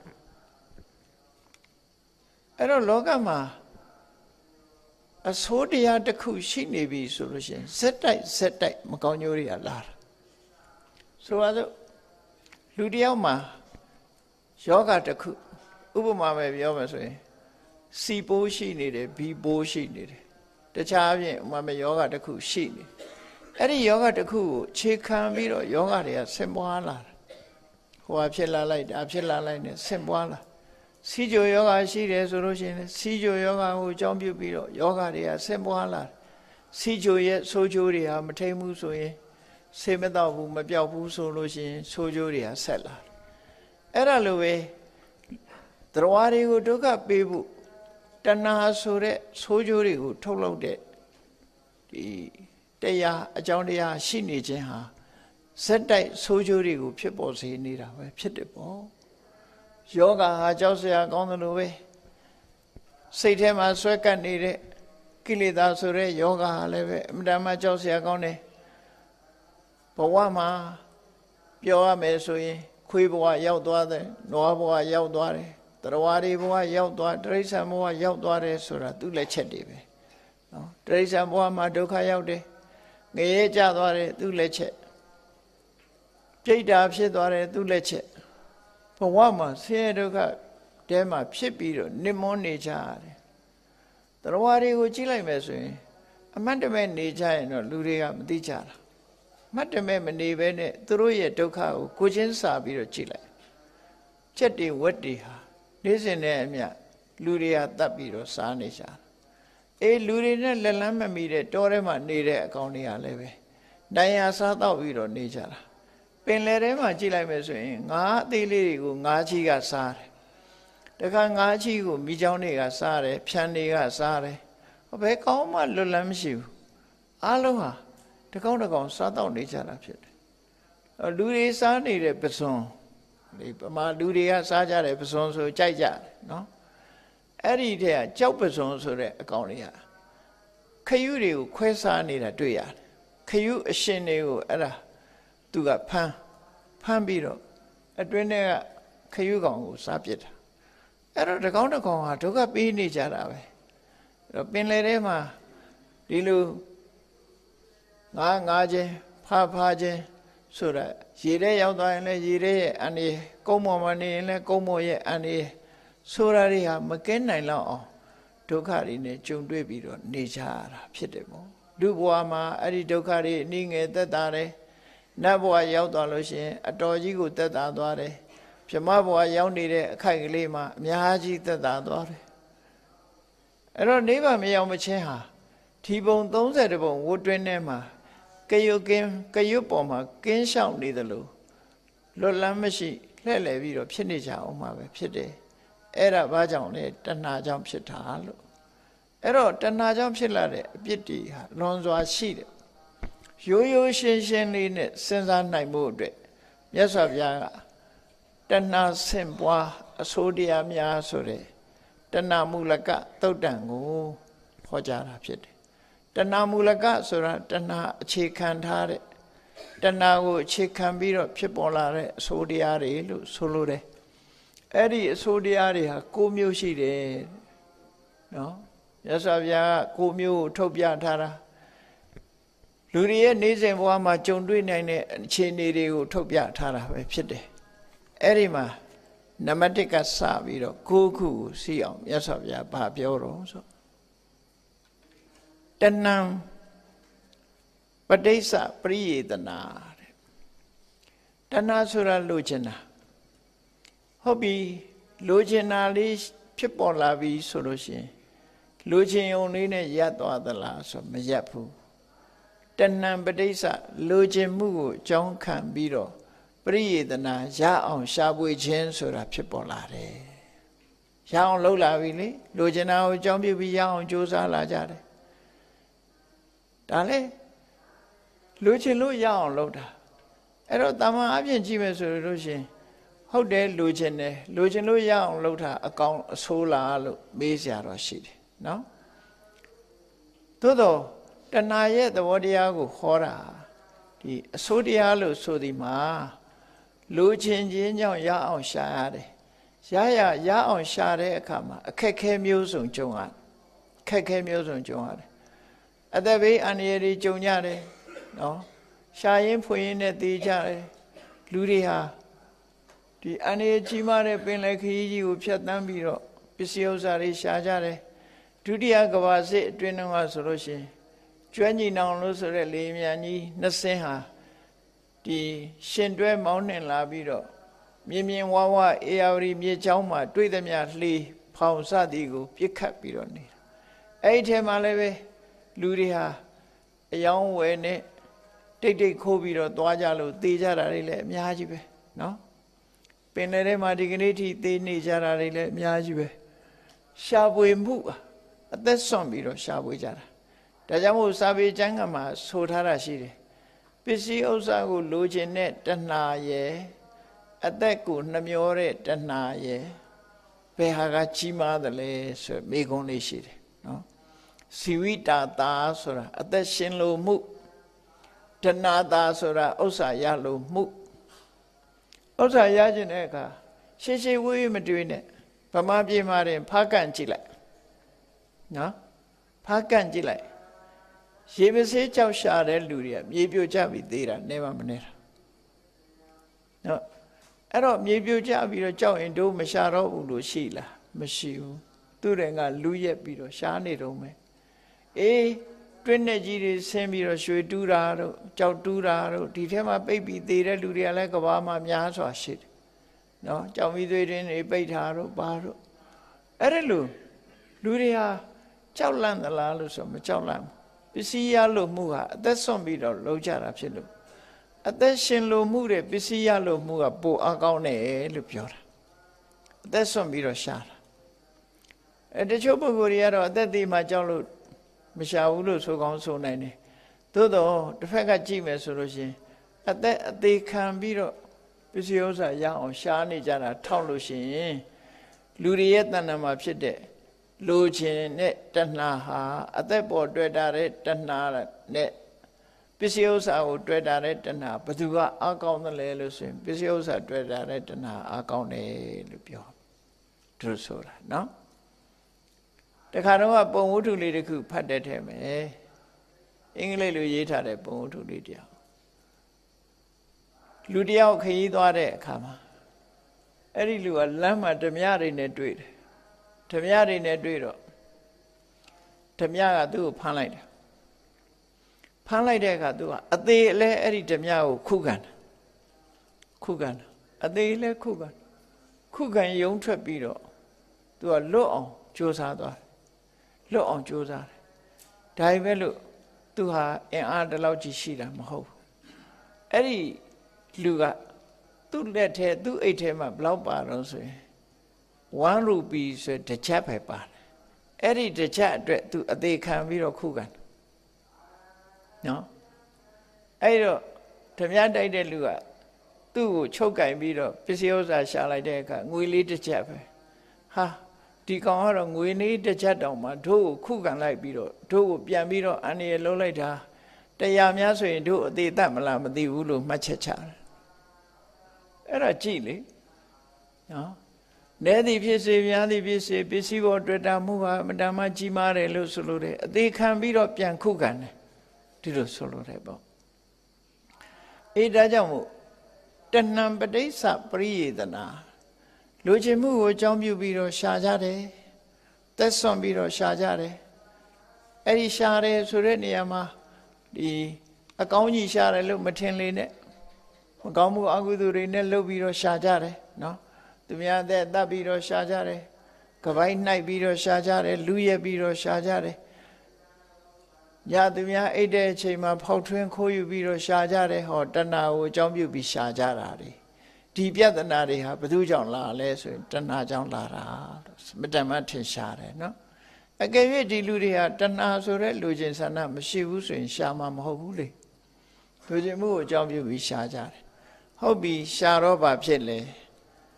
အဲ့တော့လောကမှာအစိုးတရားတစ်ခုရှိနေပြီဆိုလို့ရှိရင်ဇက်တိုက်ဇက်တိုက်မကောင်းကျိုးတွေကလာတာဆိုပါစို့လူတယောက်မှာယောဂတစ်ခုဥပမာပဲပြောမယ်ဆိုရင်စီပိုးရှိနေတယ်ဘီပိုးရှိနေတယ်တခြားဖြင့်ဥပမာယောဂတစ်ခုရှိနေအဲ့ဒီယောဂတစ်ခုကိုခြေခံပြီးတော့ယောဂတွေကဆင့်ပွားလာတယ်ဟိုဟာဖြစ်လာလိုက်ဒါဖြစ်လာလိုက်နဲ့ဆင့်ပွားလာစီဂျိုယောဂရှိတယ်ဆိုလို့ရှိရင်စီဂျိုယောဂကိုအကြောင်းပြုပြီးတော့ယောဂတွေကဆင့်ပွားလာစီဂျိုရဲ့ဆိုးကျိုးတွေဟာမထိန်ဘူးဆိုရင်ဆေးမတော့ဘူးမပြောက်ဘူးဆိုလို့ရှိရင်ဆိုးကျိုးတွေကဆက်လာအဲ့ဒါလိုပဲတရားတွေကိုဒုက္ခပေးဖို့တဏှာဆိုတဲ့ဆိုးကျိုးတွေကိုထုတ်လုပ်တဲ့ဒီတရားအကြောင်းတရားရှိနေခြင်းဟာဇက်တိုက်ဆိုးကျိုးတွေကိုဖြစ်ပေါ်စေနေတာပဲဖြစ်တယ်ပေါ့ယောဂဟာကြောက်စရာကောင်းတယ်လို့ပဲစိတ်ထဲမှာဆွဲကပ်နေတဲ့ကိလေသာဆိုတဲ့ယောဂဟာလည်းပဲအမှန်တမ်းကြောက်စရာကောင်းတယ်ဘဝမှာပြောရမယ်ဆိုရင်ခွေးဘဝရောက်သွားတယ်နွားဘဝရောက်သွားတယ်တရားတွေဘဝရောက်သွားတိရစ္ဆာန်ဘဝရောက်သွားတယ်ဆိုတာသူ့လက်ချက်တွေပဲနော်တိရစ္ဆာန်ဘဝမှာဒုက္ခရောက်တယ်ငရဲကျသွားတယ်သူ့လက်ချက်ပြိတ္တာဖြစ်သွားတယ်သူ့လက်ချက်ဘဝမှာဆင်းရဲဒုက္ခတဲမှာဖြစ်ပြီးတော့နှိမ့်မွန်းနေကြရတယ်တရားတွေကိုကြည့်လိုက်မယ်ဆိုရင်အမှတ်တမဲ့နေကြရင်တော့လူတွေကမသိကြတာမှတ်တမဲ့မနေဘဲနဲ့သူတို့ရဲ့ဒုက္ခကိုကိုချင်းစာပြီးတော့ကြည့်လိုက်ချက်တွေဝက်တွေဟာနေ့စဉ်နဲ့အမျှလူတွေကတတ်ပြီးတော့စားနေကြတာအေးလူတွေနဲ့လက်လန်းမမီတဲ့တောထဲမှာနေတဲ့အကောင်တွေကလည်းပဲနိုင်ရစားတော့ပြီးတော့နေကြတာပင်လယ်ထဲမှာကြည့်လိုက်မယ်ဆိုရင်ငါးအသေးလေးတွေကိုငါးချီကစားတယ်တခါငါးချီကိုမိချောင်းတွေကစားတယ်ဖြန်းတွေကစားတယ်ဘယ်ကောင်းမှလွတ်လန်းမရှိဘူးအားလုံးဟာတကောင်တကောင်စားတော့နေကြတာဖြစ်တယ်လူတွေစားနေတဲ့ပစွန်ဒီပမာလူတွေကစားကြတယ်ပစွန်ဆိုကြိုက်ကြတယ်နော်အဲ့ဒီတည်းကကြောက်ပစွန်ဆိုတဲ့အကောင်တွေကခရုတွေကိုခွဲစားနေတာတွေ့ရတယ်ခရုအရှင်တွေကိုအဲ့ဒါသူကဖမ်းဖမ်းပြီးတော့အတွင်းထဲကခရုကောင်ကိုစားပစ်တာအဲ့တော့တကောင်တကောင်ဟာဒုက္ခပေးနေကြတာပဲအဲ့တော့ပင်လယ်ထဲမှာဒီလိုငါးငါးချင်းဖားဖားချင်းဆိုတာရေထဲရောက်သွားရင်လည်းရေထဲရဲ့အန္တရာယ်ကုန်းပေါ်မှာနေရင်လည်းကုန်းပေါ်ရဲ့အန္တရာယ်ဆိုတာတွေဟာမကင်းနိုင်လောက်အောင်ဒုက္ခတွေနဲ့ကြုံတွေ့ပြီးတော့နေကြရတာဖြစ်တယ်ပေါ့လူဘဝမှာအဲ့ဒီဒုက္ခတွေအနည်းငယ်သက်သာတယ်နတ်ဘဝရောက်သွားလို့ရှိရင်အတော်ကြီးကိုသက်သာသွားတယ်ဗြဟ္မဘဝရောက်နေတဲ့အခိုက်ကလေးမှာအများကြီးသက်သာသွားတယ်အဲ့တော့နိဗ္ဗာန်မရောက်မချင်းဟာဒီပုံသုံးဆယ်ပုံဝတ်တွင်းထဲမှာကရွကင်းကရွပေါ်မှာကင်းရှောင်နေတယ်လို့လွတ်လန်းမရှိလှဲ့လည်ပြီးတော့ဖြစ်နေကြအောင်မှာပဲဖြစ်တယ်အဲ့ဒါဘာကြောင့်လဲတဏှာကြောင့်ဖြစ်တာလို့အဲ့တော့တဏှာကြောင့်ဖြစ်လာတဲ့အပြစ်တွေဟာလွန်စွာရှိတယ်ရိုးရိုးရှင်းရှင်းလေးနဲ့စဉ်းစားနိုင်မှုအတွက်မြတ်စွာဘုရားကတဏှာဆင့်ပွားအဆိုးတရားများဆိုတဲ့တဏှာမူလကသုတ်တံကိုဟောကြားတာဖြစ်တယ်တဏှာမူလကဆိုတာတဏှာအခြေခံထားတဲ့တဏှာကိုအခြေခံပြီးတော့ဖြစ်ပေါ်လာတဲ့အဆိုးတရားတွေလို့ဆိုလိုတယ်အဲ့ဒီအဆိုးတရားတွေဟာ၉မျိုးရှိတယ်နော်မြတ်စွာဘုရားက၉မျိုးကိုထုတ်ပြထားတာလူတွေရဲ့နေစဉ်ဘဝမှာကြုံတွေ့နိုင်တဲ့အခြေအနေတွေကိုထုတ်ပြထားတာပဲဖြစ်တယ်အဲ့ဒီမှာနံပါတ်၁ကစပြီးတော့၉ခုကိုစီအောင်မြတ်စွာဘုရားဗာပြောတော့ဆိုတဏံပဋိစ္စပရိယေတနာတဲ့တဏှာဆိုတာလိုချင်တာဟုတ်ပြီလိုချင်တာလေးဖြစ်ပေါ်လာပြီဆိုလို့ရှိရင်လိုချင်ုံလေးနဲ့ရပ်သွားသလားဆိုမရပ်ဘူးတဏံပဋိစ္စလိုချင်မှုကိုအကြောင်းခံပြီးတော့ပရိယေတနာရအောင်ရှာဖွေခြင်းဆိုတာဖြစ်ပေါ်လာတယ်ရအောင်လှုပ်လာပြီလေလိုချင်တာကိုအကြောင်းပြုပြီးရအောင်ကြိုးစားလာကြတယ်ဒါလေလူချင်းလို့ရအောင်လုပ်တာအဲ့တော့တာမန်အပြင်ကြည့်မယ်ဆိုလို့ရှိရင်ဟဟုတ်တယ်လိုချင်တယ်လိုချင်လို့ရအောင်လုပ်တာအကောင်အဆိုးလားလို့မေးစရာတော့ရှိတယ်နော်သို့တော့တဏှာရဲ့သဘောတရားကိုခေါ်တာဒီအဆိုးတရားလို့ဆိုဒီမှာလိုချင်ခြင်းကြောင့်ရအောင်ရှာရတယ်ရရရအောင်ရှာတဲ့အခါမှာအခက်ခဲမျိုးစုံကြုံရတယ်ခက်ခဲမျိုးစုံကြုံရတယ်အသက်ဘေးအန္တရာယ်တွေကြုံကြတယ်နော်ရှာရင်ဖွင့်ရင်နဲ့တေးကြတယ်လူတွေဟာဒီအန္တရာယ်ကြီးမားတဲ့ပင်လယ်ခရီးကြီးကိုဖြတ်တန်းပြီးတော့ပစ္စည်းဥစ္စာတွေရှာကြတယ်ဒုတိယကမ္ဘာစစ်အတွင်းကဆိုလို့ရှိရင်ကျွမ်းကျင်အောင်လို့ဆိုတဲ့လေမြန်ကြီးနှစ်စင်းဟာဒီရှင်တွဲမောင်းနှင်လာပြီးတော့မြင်မြင်ဝဝအေယာဝတီမြေချောင်းမှာတွေ့သမျှလှေဖောင်စသည်ကိုပြစ်ခတ်ပြီးတော့နေတာအဲ့ဒီထဲမှာလည်းပဲလူတွေဟာအယောင်းဝယ်နဲ့တိတ်တိတ်ခိုးပြီးတော့သွားကြလို့သေကြတာတွေလည်းအများကြီးပဲနော်ပင်လယ်ထဲမှာဒီကနေ့ထိသေနေကြတာတွေလည်းအများကြီးပဲရှားပွေမှုအသက်ဆွန့်ပြီးတော့ရှားပွေကြတာဒါကြောင့်မို့စာပေကျမ်းကမှာဆိုထားတာရှိတယ်ပစ္စည်းဥစ္စာကိုလိုချင်တဲ့တဏှာရဲ့အသက်ကိုနှမျောတဲ့တဏှာရဲ့ဘယ်ဟာကကြီးမားသလဲဆိုမိဂုံးလေးရှိတယ်နော်စီဝိတာတာဆိုတာအသက်ရှင်လို့မှုတဏှာတာဆိုတာဥစ္စာရလို့မှုဥစ္စာရခြင်းတဲ့အခါရှေးရှေးဝေးဝေးမတွေးနဲ့ဗမာပြည်မှာတင်ဖားကန့်ကြည့်လိုက်နော်ဖားကန့်ကြည့်လိုက်ရေပစေးကြောက်ရှာတဲ့လူတွေကမြေပြိုကျပြီးသေးတာနေမှမနေတာနော်အဲ့တော့မြေပြိုကျပြီးတော့ကြောက်ရင်တို့မရှာတော့ဘူးလို့ရှိလားမရှိဘူးသူတွေကလူရက်ပြီးတော့ရှားနေတော့မယ်အေးတွင်းနဲ့ကြီးတွေဆင်းပြီးတော့ရွှေတူးတာတို့ကြောက်တူးတာတို့ဒီထဲမှာပိတ်ပြီးသေးတဲ့လူတွေကလည်းကဘာမှများစွာရှိတယ်နော်ကြောက်ပြီးသွေးတွင်းတွေပိတ်ထားတို့ပါတို့အဲ့ဒါလို့လူတွေဟာကြောက်လန့်သလားလို့ဆိုမကြောက်လန့်ဘူးပစ္စည်းရလို့မှုဟာအသက်ဆုံးပြီးတော့လုံးကြတာဖြစ်လို့အသက်ရှင်လို့မှုတဲ့ပစ္စည်းရလို့မှုကပိုအကောင်းတယ်လို့ပြောတာအသက်ဆုံးပြီးတော့ရှာတာအဲတချို့ပုဂ္ဂိုလ်တွေကတော့အသက်သေးမှကြောက်လို့မရှာဘူးလို့ဆိုကောင်းဆိုနိုင်တယ်သို့တော့တစ်ဖက်ကကြည့်မယ်ဆိုလို့ရှိရင်အသက်အသေးခံပြီးတော့ပစ္စည်းဥစ္စာရအောင်ရှာနေကြတာထောက်လို့ရှိရင်လူတွေရဲ့တဏ္ဍာမှာဖြစ်တဲ့လိုချင်တဲ့တဏှာဟာအသက်ပေါ်တွေ့တာတဲ့တဏှာနဲ့ပစ္စည်းဥစ္စာကိုတွေ့တာတဲ့တဏှာဘယ်သူကအကောင်းသလဲလို့ဆိုရင်ပစ္စည်းဥစ္စာတွေ့တာတဲ့တဏှာအကောင်းတယ်လို့ပြောသူဆိုတာနော်တခါတော့ပုံဝတ္ထုလေးတစ်ခုဖတ်တဲ့ထဲမှာအင်္ဂလိပ်လိုရေးထားတဲ့ပုံဝတ္ထုလေးတရားလူတယောက်ခရီးသွားတဲ့အခါမှာအဲ့ဒီလူကလမ်းမှာဓမြတွေနဲ့တွေ့တယ်ဓမြတွေနဲ့တွေ့တော့ဓမြကသူ့ကိုဖမ်းလိုက်တယ်ဖမ်းလိုက်တဲ့အခါသူကအသေးအလဲအဲ့ဒီဓမြကိုခုခံတယ်ခုခံတယ်အသေးလဲခုခံခုခံရုံထွက်ပြီးတော့သူကလွတ်အောင်ကြိုးစားသွားတယ်လွတ်အောင်ကြိုးစားတယ်ဒါပေမဲ့လို့သူဟာအင်အားတလောက်ကြီးရှိတာမဟုတ်ဘူးအဲ့ဒီလူကသူ့လက်ထဲသူ့အိတ်ထဲမှာဘလောက်ပါတော့ဆိုရင်one rupee ဆိုတစ်ချက်ပဲပါတယ်အဲ့ဒီတစ်ချက်အတွက်သူအသေးခံပြီးတော့ခုခံနော်အဲ့တော့ဓမြတိုက်တဲ့လူကသူ့ကိုချုပ်ကင်ပြီးတော့ပစ္စည်းဥစ္စာရှာလိုက်တဲ့အခါငွေလေးတစ်ချက်ပဲဟာဒီကောင်ကတော့ငွေလေးတစ်ချက်တောင်မှတို့ကိုခုခံလိုက်ပြီးတော့တို့ကိုပြန်ပြီးတော့အန္တရာယ်လုံးလိုက်တာတရားများဆိုရင်တို့အသေးတတ်မလားမသိဘူးလို့မှတ်ချက်ချတယ်အဲ့ဒါကြည့်လေနော်နဲသည်ဖြစ်စေများသည်ဖြစ်စေပစ္စည်းပေါ်တွေ့တာမှုဟာမတမ်းမကြီးမားတယ်လို့ဆိုလို့တယ်အသေးခံပြီးတော့ပြန်ခုခံတယ်ဒီလိုဆိုလို့တယ်ပေါ့အေးဒါကြောင့်မို့တဏ္ဍပဋိစ္စပရိယေတနာလူချင်မှုကိုအကြောင်းပြုပြီးတော့ရှာကြတယ်သက်ဆွန်ပြီးတော့ရှာကြတယ်အဲ့ဒီရှာတယ်ဆိုတဲ့နေရာမှာဒီအကောင်းကြီးရှာတယ်လို့မထင်လေနဲ့မကောင်းမှုအကုသိုလ်တွေနဲ့လှုပ်ပြီးတော့ရှာကြတယ်နော်သူများတဲ့တတ်ပြီးတော့ရှာကြတယ်ကပိုင်းနှိုက်ပြီးတော့ရှာကြတယ်လူရက်ပြီးတော့ရှာကြတယ်ညသူများအိတ်တဲ့အချိန်မှာဖောက်ထွင်းခိုးယူပြီးတော့ရှာကြတယ်ဟောတဏှာကိုအကြောင်းပြုပြီးရှာကြတာတွေဒီပြဿနာတွေဟာဘယ်သူကြောင့်လာလဲဆိုရင်တဏှာကြောင့်လာတာမတမ်းမထင်ရှားတယ်နော်အကယ်၍ဒီလူတွေဟာတဏှာဆိုတဲ့လူချင်းဆန္ဒမရှိဘူးဆိုရင်ရှာမှာမဟုတ်ဘူးလေလူချင်းမှုကိုအကြောင်းပြုပြီးရှာကြတယ်ဟုတ်ပြီရှာတော့ဘာဖြစ်လဲ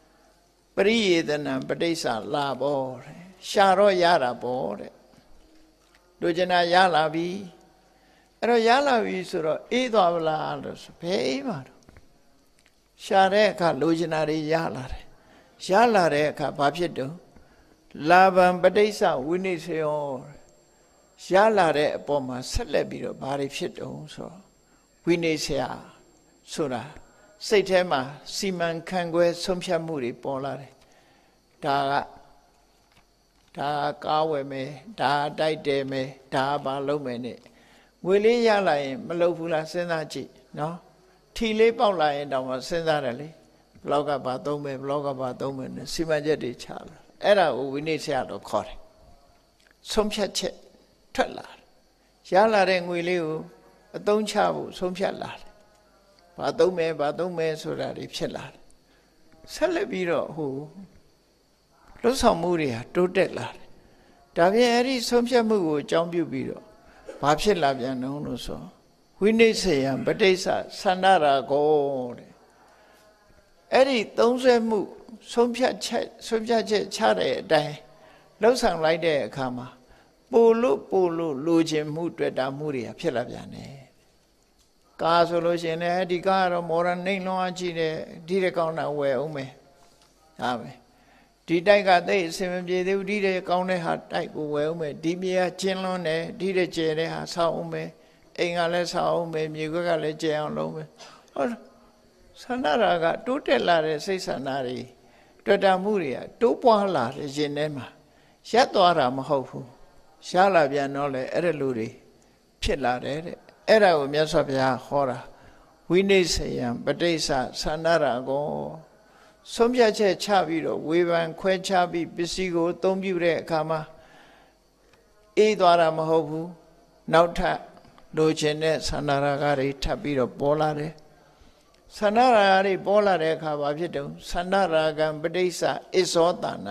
ပရိယေတနံပဋိစ္စလာဘောတဲ့ရှာတော့ရတာပေါ့တဲ့လူကျင်တာရလာပြီအဲ့တော့ရလာပြီဆိုတော့အေးသွားဗလားလို့ဆိုဘယ်အေးပါတော့ရှာတဲ့အခါလူကျင်တာတွေရလာတယ်ရလာတဲ့အခါဘာဖြစ်တော့လာဘံပဋိစ္စဝိနိစ္စယောရလာတဲ့အပေါ်မှာဆက်လက်ပြီးတော့ဘာတွေဖြစ်တုံးဆိုတော့ဝိနိစ္စယဆိုတာစိတ်ထဲမှာစီမံခန့်ခွဲဆုံးဖြတ်မှုတွေပေါ်လာတယ်ဒါကဒါကားဝယ်မယ်ဒါတိုက်တယ်မယ်ဒါဘာလုပ်မယ်နဲ့ငွေလေးရလာရင်မလုပ်ဘူးလားစဉ်းစားကြည့်နော်ထီလေးပေါက်လာရင်တောင်မှစဉ်းစားတယ်လေဘလောက်ကဘာသုံးမယ်ဘလောက်ကဘာသုံးမယ်နဲ့စီမံချက်တွေချလာအဲ့ဒါကိုဝိနည်းဆရာတော့ခေါ်တယ်ဆုံးဖြတ်ချက်ထွက်လာတယ်ရလာတဲ့ငွေလေးကိုအသုံးချဖို့ဆုံးဖြတ်လာတယ်ဘာသုံးမယ်ဘာသုံးမယ်ဆိုတာတွေဖြစ်လာတယ်ဆက်လက်ပြီးတော့ဟိုလွတ်ဆောင်မှုတွေဟာတိုးတက်လာတယ်ဒါပြင်အဲ့ဒီဆုံးဖြတ်မှုကိုအကြောင်းပြုပြီးတော့ဘာဖြစ်လာပြန်တော့လို့ဆိုဝိနိစ္စယံပဋိစ္စသန္တာရာကောတဲ့အဲ့ဒီသုံးဆွဲမှုဆုံးဖြတ်ချက်ဆုံးဖြတ်ချက်ချတဲ့အတိုင်းလှုပ်ဆောင်လိုက်တဲ့အခါမှာပို့လို့ပို့လို့လိုချင်မှုတွေ့တာမှုတွေဖြစ်လာပြန်တယ်ကားဆိုလို့ရှိရင်လည်းဒီကားကတော့မော်ရန်နှိမ်လွန်အားကြီးတယ်ဒီတဲ့ကောင်းတာဝယ်အောင်မယ်ဟာပဲဒီတိုက်ကသိအစင်မပြေသေးဘူးဒီတဲ့ကောင်းတဲ့ဟာတိုက်ကိုဝယ်အောင်မယ်ဒီမြေကကျင်းလွန်းတယ်ဒီတဲ့ကျဲတဲ့ဟာဆောက်အောင်မယ်အိမ်ကလည်းဆောက်အောင်မယ်မြေခွက်ကလည်းကျဲအောင်လုပ်မယ်ဟုတ်ဆန္ဒရာကတိုးတက်လာတဲ့စိတ်ဆန္ဒတွေတွေ့တာမှုတွေကတိုးပွားလာတဲ့ရင်ထဲမှာရပ်သွားတာမဟုတ်ဘူးရှားလာပြန်တော့လေအဲ့ဒါလူတွေဖြစ်လာတယ်တဲ့အဲ့ဒါကိုမြတ်စွာဘုရားဟောတာဝိနိစ္စယံပဋိစ္စသန္တာရာကောဆုံးဖြတ်ချက်ချပြီးတော့ဝေဖန်ခွဲခြားပြီးပစ္စည်းကိုအသုံးပြုတဲ့အခါမှာအေးသွားတာမဟုတ်ဘူးနောက်ထပ်လိုချင်တဲ့သန္တာရာဂတွေထပ်ပြီးတော့ပေါ်လာတယ်သန္တာရာဂတွေပေါ်လာတဲ့အခါဘာဖြစ်တုံးသန္တာရာဂံပဋိစ္စဣဇောတဏံ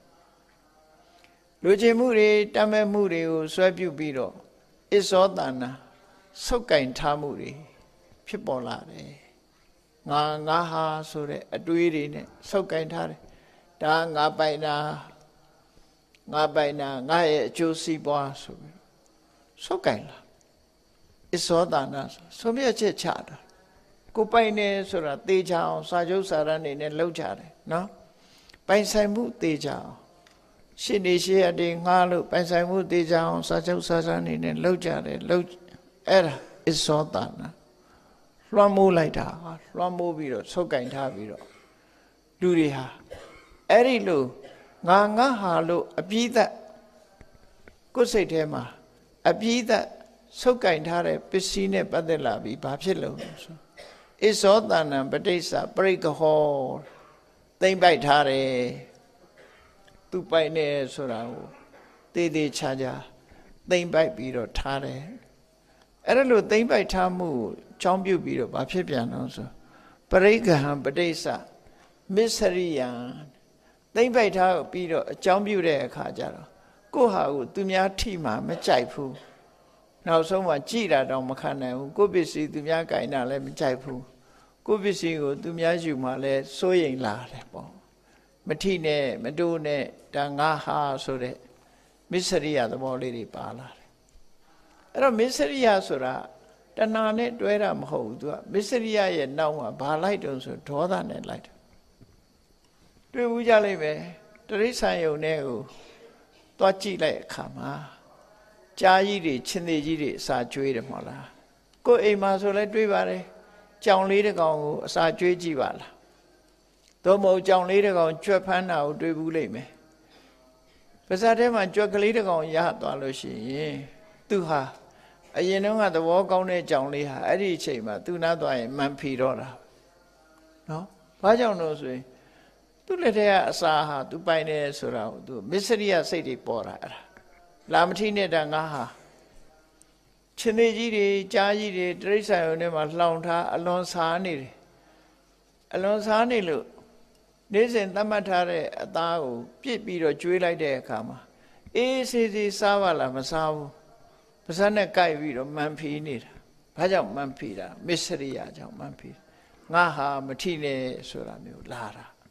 လိုချင်မှုတွေတတ်မဲ့မှုတွေကိုဆွဲပြုပြီးတော့ဣဇောတဏံဆုပ်ကင်ထားမှုတွေဖြစ်ပေါ်လာတယ်ငါငါဟာဆိုတဲ့အတွေးတွေနဲ့ဆုပ်ကင်ထားတယ်ဒါငါပိုင်တာငါပိုင်တာငါရဲ့အကျိုးစီးပွားဆိုပြီးဆုပ်ကင်လာဣဇောတဏဆိုမြတ်ချက်ချတာကိုပိုင်နေဆိုတာသေချာအောင်စာချုပ်စာတမ်းတွေနဲ့လှုပ်ကြတယ်နော်ပိုင်ဆိုင်မှုသေချာအောင်ရှင်းနေရှင်းရတဲ့ငါလို့ပိုင်ဆိုင်မှုသေချာအောင်စာချုပ်စာတမ်းတွေနဲ့လှုပ်ကြတယ်လှုပ်အဲ့ဒါဣဇောတဏလွှမ်းမိုးလိုက်တာလွှမ်းမိုးပြီးတော့ဆုပ်ကင်ထားပြီးတော့လူတွေဟာအဲ့ဒီလိုငါငါဟာလို့အပြည့်သက်ကိုယ်စိတ်ထဲမှာအပြည့်သက်ဆုပ်ကင်ထားတဲ့ပစ္စည်းနဲ့ပတ်သက်လာပြီးဘာဖြစ်လို့လဲဆိုဣဇောတဏံပဋိစ္စပရိကဟောသိမ့်ပိုက်ထားတယ်သူပိုင်နေဆိုတာကိုတေးသေးချာချာသိမ့်ပိုက်ပြီးတော့ထားတယ်အဲ့ဒါလို့သိမ့်ပိုက်ထားမှုအကြောင်းပြုပြီးတော့ဘာဖြစ်ပြန်တော့ဆိုပရိက္ခဟံပဋိစ္စမစ္စရိယံသိမ့်ပိုက်ထားပြီးတော့အကြောင်းပြုတဲ့အခါကျတော့ကိုယ့်ဟာကိုသူများထိမှမကြိုက်ဘူးနောက်ဆုံးမှကြည်တာတော့မခံနိုင်ဘူးကိုယ့်ပစ္စည်းသူများကင်တာလည်းမကြိုက်ဘူးကိုယ့်ပစ္စည်းကိုသူများယူမှလည်းစိုးရိမ်လာတယ်ပေါ့မထိနဲ့မတိုးနဲ့ဒါငါဟာဆိုတဲ့မစ္စရိယသဘောလေးတွေပါလာတယ်အဲ့တော့မစ္စရိယဆိုတာတဏှာနဲ့တွဲတာမဟုတ်ဘူးသူကမစ္စရိယရဲ့နောက်မှာဘာလိုက်တုံးဆိုဒေါသနဲ့လိုက်တယ်တွေ့ဘူးကြလိမ့်မယ်တရိစ္ဆာန်ယုံနဲ့ကိုသွားကြည့်လိုက်အခါမှာကြားကြီးတွေချင်းသေးကြီးတွေအစာကျွေးတယ်မဟုတ်လားကိုယ်အိမ်မှာဆိုလဲတွေးပါတယ်ကြောင်လေးတစ်ကောင်ကိုအစာကျွေးကြည့်ပါလားသို့မဟုတ်ကြောင်လေးတစ်ကောင်ကြွက်ဖမ်းတာကိုတွေးဘူးလိမ့်မယ်ပါဇာထဲမှာကြွက်ကလေးတစ်ကောင်ရသွားလို့ရှိရင်သူဟာအရင်တုန်းကသဘောကောင်းတဲ့ကြောင်လေးဟာအဲ့ဒီအချိန်မှာသူနာသွားရင်မန်ဖီတော့တာနော်ဘာကြောင့်လို့ဆိုရင်သူ့လက်ထဲကအစာဟာသူပိုင်နေဆိုတာကိုသူမစ္စရိယစိတ်တွေပေါ်တာအဲ့ဒါလာမထိနဲ့တာငါဟာချင်းသေးကြီးတွေကြားကြီးတွေတရိစ္ဆာန်ရုံထဲမှာလှောင်ထားအလွန်စားနေတယ်အလွန်စားနေလို့နေ့စဉ်သတ်မှတ်ထားတဲ့အသားကိုပြစ်ပြီးတော့ကျွေးလိုက်တဲ့အခါမှာအေးစေးစေးစားပါလားမစားဘူးပါးစပ်နဲ့ကိုက်ပြီးတော့မန်ဖီနေတာဘာကြောင့်မန်ဖီတာမစ္စရိယကြောင့်မန်ဖီငါဟာမထိနဲ့ဆိုတာမျိုးလာတာ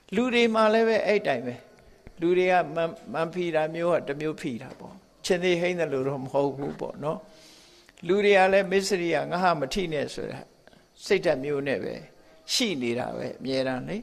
လူတွေမှလည်းပဲအဲ့တိုင်ပဲလူတွေကမန်ဖီတာမျိုးကတမျိုးဖီတာပေါ့ချင်းသေးဟိမ့်တယ်လို့တော့မဟုတ်ဘူးပေါ့နော်လူတွေကလည်းမစ္စရိယငါဟာမထိနဲ့ဆိုတာစိတ်ဓာတ်မျိုးနဲ့ပဲရှိနေတာပဲအမြဲတမ်းလေ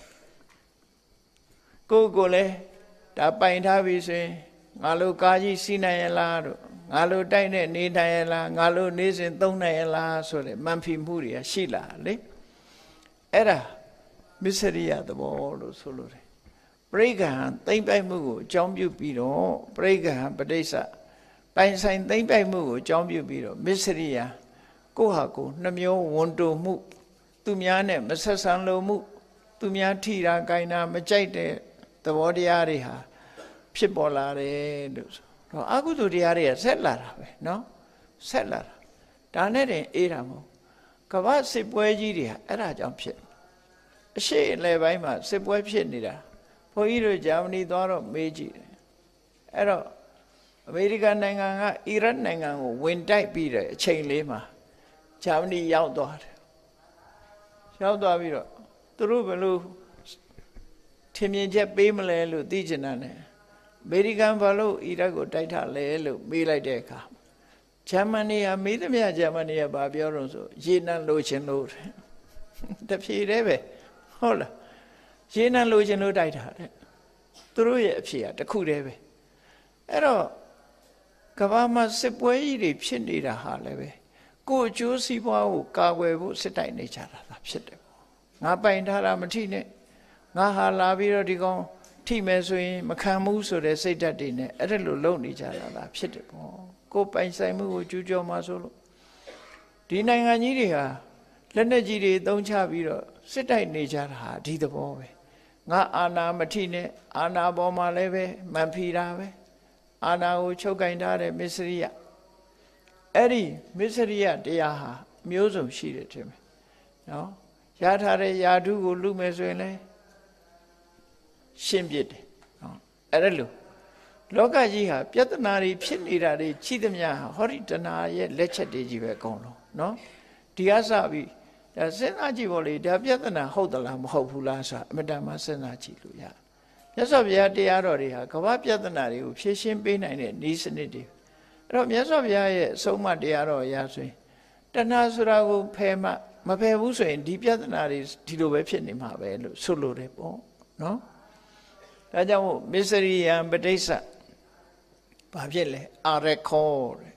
ကိုယ်ကိုလည်းဒါပိုင်ထားပြီဆိုရင်ငါလိုကားကြီးစီးနိုင်ရလားတို့ငါလိုတိုက်နဲ့နေနိုင်ရလားငါလိုနေစဉ်သုံးနိုင်ရလားဆိုတဲ့မန်ဖီမှုတွေကရှိလာလေအဲ့ဒါမစ္စရိယသဘောလို့ဆိုလို့တယ်ပရိက္ခဟံသိမ့်ပိုက်မှုကိုအကြောင်းပြုပြီးတော့ပရိက္ခဟံပဋိစ္စပိုင်ဆိုင်သိမ့်ပိုက်မှုကိုအကြောင်းပြုပြီးတော့မစ္စရိယကိုဟာကိုနှမျိုးဝန်တိုမှုသူများနဲ့မဆက်ဆံလို့မှုသူများထိတာကိုင်းတာမကြိုက်တဲ့သဘောတရားတွေဟာဖြစ်ပေါ်လာတယ်လို့ဆိုတော့အကုသိုလ်တရားတွေကဆက်လာတာပဲเนาะဆက်လာတာဒါနဲ့တင်အေးတာမဟုတ်ကမ္ဘာစစ်ပွဲကြီးတွေဟာအဲ့ဒါကြောင့်ဖြစ်အရှိအလယ်ပိုင်းမှာစစ်ပွဲဖြစ်နေတာဘုန်းကြီးတို့ဂျာမနီသွားတော့မေးကြည့်တယ်အဲ့တော့အမေရိကန်နိုင်ငံကအီရတ်နိုင်ငံကိုဝင်တိုက်ပြီးတဲ့အချိန်လေးမှာဂျာမနီရောက်သွားတယ်ရောက်သွားပြီးတော့သူတို့ဘယ်လိုထင်မြင်ချက်ပေးမလဲလို့သိချင်တာနဲ့အမေရိကန်ဘာလို့အီရတ်ကိုတိုက်ထားလဲလို့မေးလိုက်တဲ့အခါဂျာမနီကမေးသမျှဂျာမနီကဘာပြောတော့ဆိုရေနံလိုချင်လို့တဖြေတည်းပဲဟုတ်လားရေနံလိုချင်လို့တိုက်ထားတဲ့သူတို့ရဲ့အဖြေကတခုတည်းပဲအဲ့တော့ကမ္ဘာမှာစစ်ပွဲကြီးတွေဖြစ်နေတာဟာလည်းပဲကိုယ်အကျိုးစီးပွားကိုကာကွယ်ဖို့စစ်တိုက်နေကြတာလားဖြစ်တယ်ပေါ့ငါပိုင်ထားတာမထိနဲ့ငါဟာလာပြီးတော့ဒီကောင်ထိမယ်ဆိုရင်မခံဘူးဆိုတဲ့စိတ်ဓာတ်တွေနဲ့အဲ့ဒါလိုလုပ်နေကြတာလားဖြစ်တယ်ပေါ့ကိုယ်ပိုင်ဆိုင်မှုကိုကျူးကျော်မှဆိုလို့ဒီနိုင်ငံကြီးတွေဟာလက်နက်ကြီးတွေသုံးချပြီးတော့စစ်တိုက်နေကြတာဟာဒီသဘောပဲငါအာနာမထိနဲ့အာနာပေါ်မှာလည်းပဲမန်ဖီတာပဲအာနာကိုချုပ်ကင်ထားတဲ့မစ္စရိယအဲ့ဒီမစ္စရိယတရားဟာမျိုးစုံရှိတယ်ထင်မယ်နော်ရထားတဲ့ယာဓုကိုလူမယ်ဆိုရင်လည်းရှင်းပြတယ်နော်အဲ့ဒါလို့လောကကြီးဟာပြဿနာတွေဖြစ်နေတာတွေရှိသမျှဟာဟောဒီတဏှာရဲ့လက်ချက်တွေကြီးပဲအကုန်လုံးနော်ဒီကစပြီးဒါစဉ်းစားကြည့်ဖို့လေဒါပြဿနာဟုတ်သလားမဟုတ်ဘူးလားဆိုတာအမတန်မှစဉ်းစားကြည့်လို့ရတယ်မြတ်စွာဘုရားတရားတော်တွေဟာကမ္ဘာပြဿနာတွေကိုဖြေရှင်းပေးနိုင်တဲ့နည်းစနစ်တွေအဲ့တော့မြတ်စွာဘုရားရဲ့အဆုံးအမတရားတော်အရာဆိုရင်တဏှာဆိုတာကိုဖယ်မှမဖယ်ဘူးဆိုရင်ဒီပြဿနာတွေဒီလိုပဲဖြစ်နေမှာပဲလို့ဆိုလိုတယ်ပေါ့နော်ဒါကြောင့်မို့မစ္စရိယံပဋိစ္စဘာဖြစ်လဲအာရခောတဲ့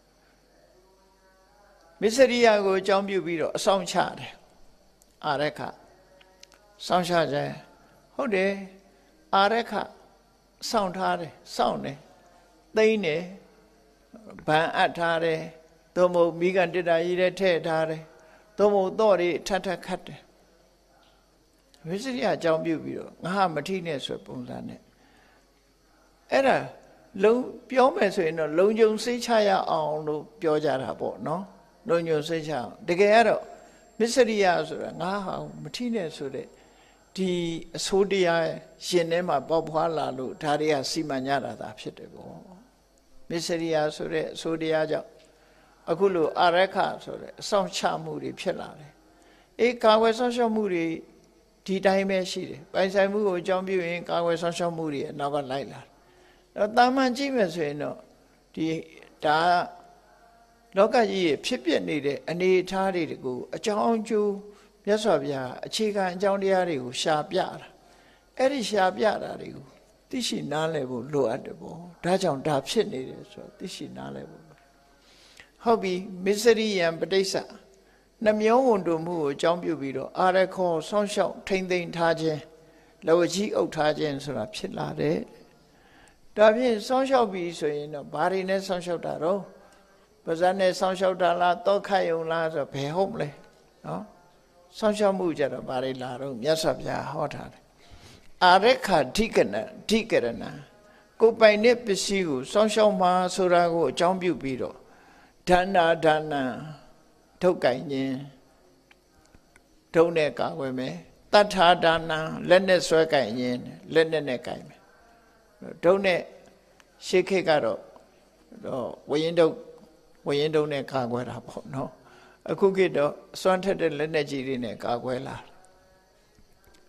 မစ္စရိယကိုအကြောင်းပြုပြီးတော့အဆောင်ချတယ်အာရခစောင့်ချခြင်းဟုတ်တယ်အာရခစောင့်ထားတယ်စောင့်တယ်သိမ့်တယ်ဗန်အပ်ထားတယ်သို့မဟုတ်မိကန်တစ်တာကြီးတဲ့ထည့်ထားတယ်သို့မဟုတ်တော့တွေထပ်ထပ်ခတ်တယ်မစ္စရိယအကြောင်းပြုပြီးတော့ငါဟာမထိနဲ့ဆိုပုံစံနဲ့အဲ့ဒါလုံးပြောမယ်ဆိုရင်တော့လုံခြုံစိတ်ချရအောင်လို့ပြောကြတာပေါ့နော်လုံခြုံစိတ်ချအောင်တကယ်ကတော့မစ္စရိယဆိုတာငါဟာမထိနဲ့ဆိုတဲ့ဒီအဆိုးတရားရှင်ထဲမှာပေါက်ဖွာလာလို့ဒါတွေကစီမံကြတာသာဖြစ်တယ်ပေါ့မစ္စရိယဆိုတဲ့အဆိုးတရားကြောင့်အခုလိုအာရခဆိုတဲ့အဆောင်ချမှုတွေဖြစ်လာတယ်အေးကာဝယ်ဆောင်ရှောက်မှုတွေဒီတိုင်းပဲရှိတယ်ပိုင်ဆိုင်မှုကိုအကြောင်းပြုရင်ကာဝယ်ဆောင်ရှောက်မှုတွေအနောက်ကလိုက်လာတယ်အဲ့တော့တာမန်ကြည့်မယ်ဆိုရင်တော့ဒီဒါလောကကြီးရဲ့ဖြစ်ပျက်နေတဲ့အနေအထားတွေကိုအကြောင်းအကျိုးမြတ်စွာဘုရားအခြေခံအကြောင်းတရားတွေကိုရှာပြတာအဲ့ဒီရှာပြတာတွေကိုသိရှိနားလည်ဖို့လိုအပ်တယ်ပေါ့ဒါကြောင့်ဒါဖြစ်နေတယ်ဆိုတော့သိရှိနားလည်ဖို့ဟုတ်ပြီမစ္စရိယံပဋိစ္စနှမျိုးဝန်တိုမှုကိုအကြောင်းပြုပြီးတော့အာရခောဆောင်းလျှောက်ထိမ့်သိမ်းထားခြင်းလောကြီးအုပ်ထားခြင်းဆိုတာဖြစ်လာတယ်ဒါဖြင့်ဆောင်းလျှောက်ပြီးဆိုရင်တော့ဘာတွေနဲ့ဆောင်းလျှောက်တာတော့ပါဇာနဲ့ဆောင်းလျှောက်တာလားတောခတ်ယုံလားဆိုတော့ဘယ်ဟုတ်မလဲနော်ဆောင်းလျှောက်မှုကြတော့ဘာတွေလာတော့မြတ်စွာဘုရားဟောထားတယ်အာရခဓိကနဓိကရဏကိုပိုင်တဲ့ပစ္စည်းကိုဆောင်းလျှောက်မှာဆိုတာကိုအကြောင်းပြုပြီးတော့ဒါနာဒါနာထုတ်ကင်ခြင်းဒုံနဲ့ကာကွယ်မယ်တတ္ထာဒါနာလက်နဲ့ဆွဲကင်ခြင်းလက်နဲ့နဲ့ကင်မယ်ဒုံနဲ့ရှေးခေတ်ကတော့တော့ဝရင်ဒုံဝရင်ဒုံနဲ့ကာကွယ်တာပေါ့နော်အခုခေတ်တော့အစွမ်းထက်တဲ့လက်နဲ့ကြီးတွေနဲ့ကာကွယ်လာ